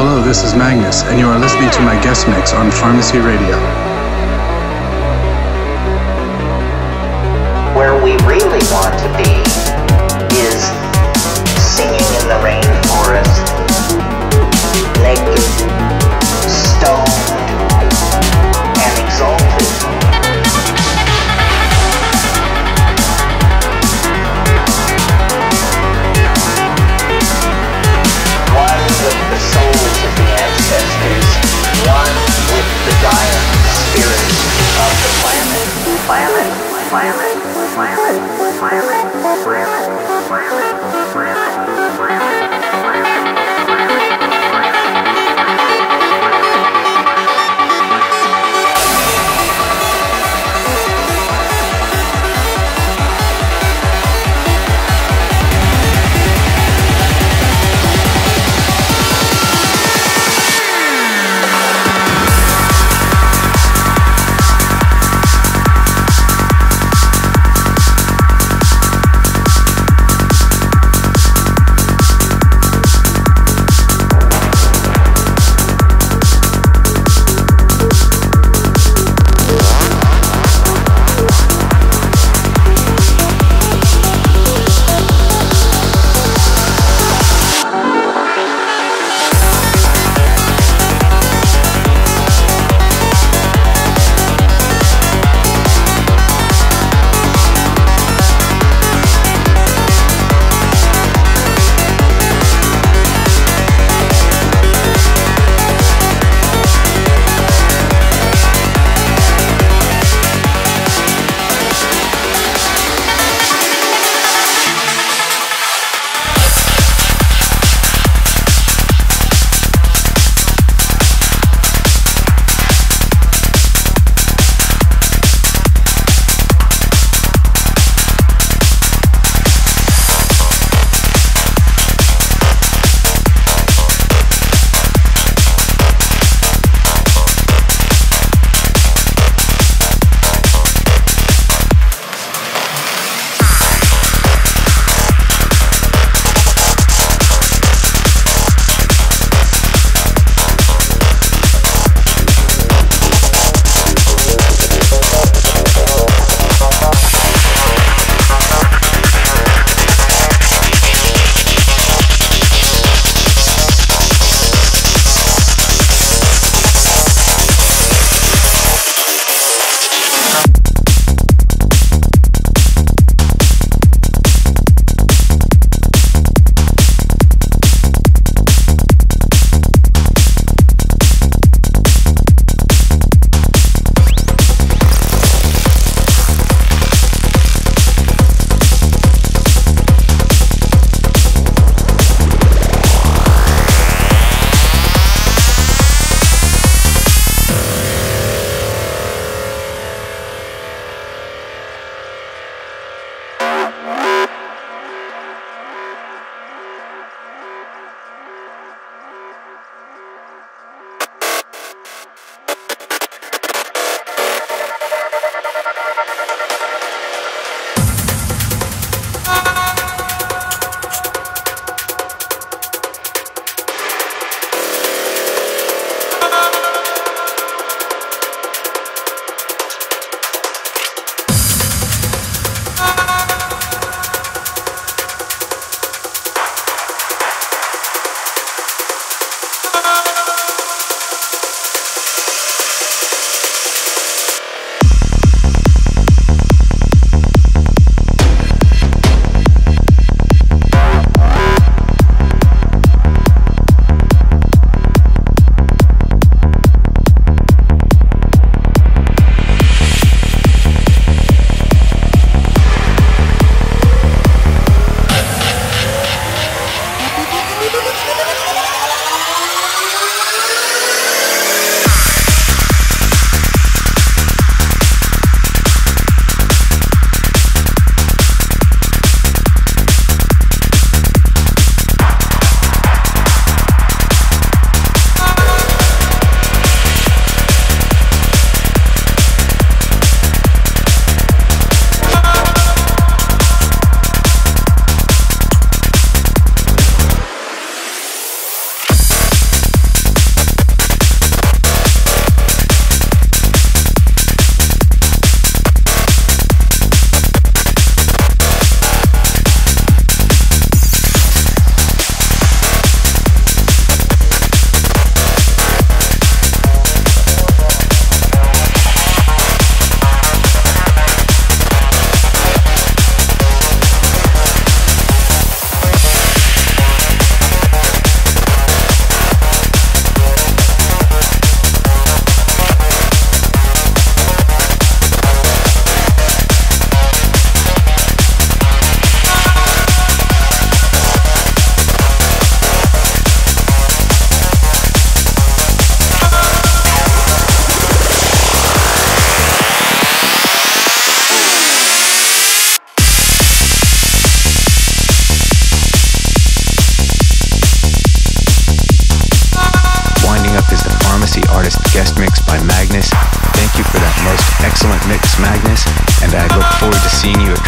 Hello, this is Magnus, and you are listening to my guest mix on Pharmacy Radio. Where we really want to be is singing in the rainforest, naked, stoned, and exalted. One with the souls of the ancestors, one with the dire spirit of the planet.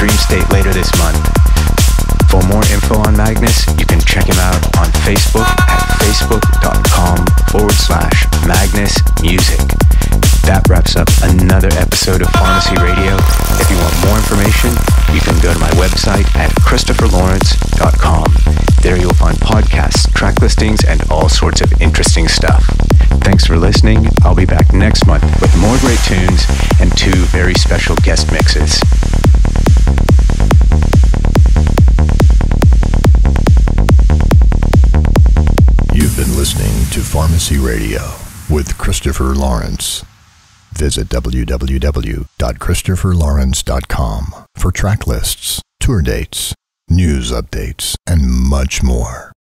Dream State later this month. For more info on Magnus, you can check him out on Facebook at facebook.com/Magnus Music. That wraps up another episode of Pharmacy Radio. If you want more information, you can go to my website at ChristopherLawrence.com. There you'll find podcasts, track listings, and all sorts of interesting stuff. Thanks for listening. I'll be back next month with more great tunes and 2 very special guest mixes. You've been listening to Pharmacy Radio with Christopher Lawrence. Visit www.ChristopherLawrence.com for track lists, tour dates, news updates, and much more.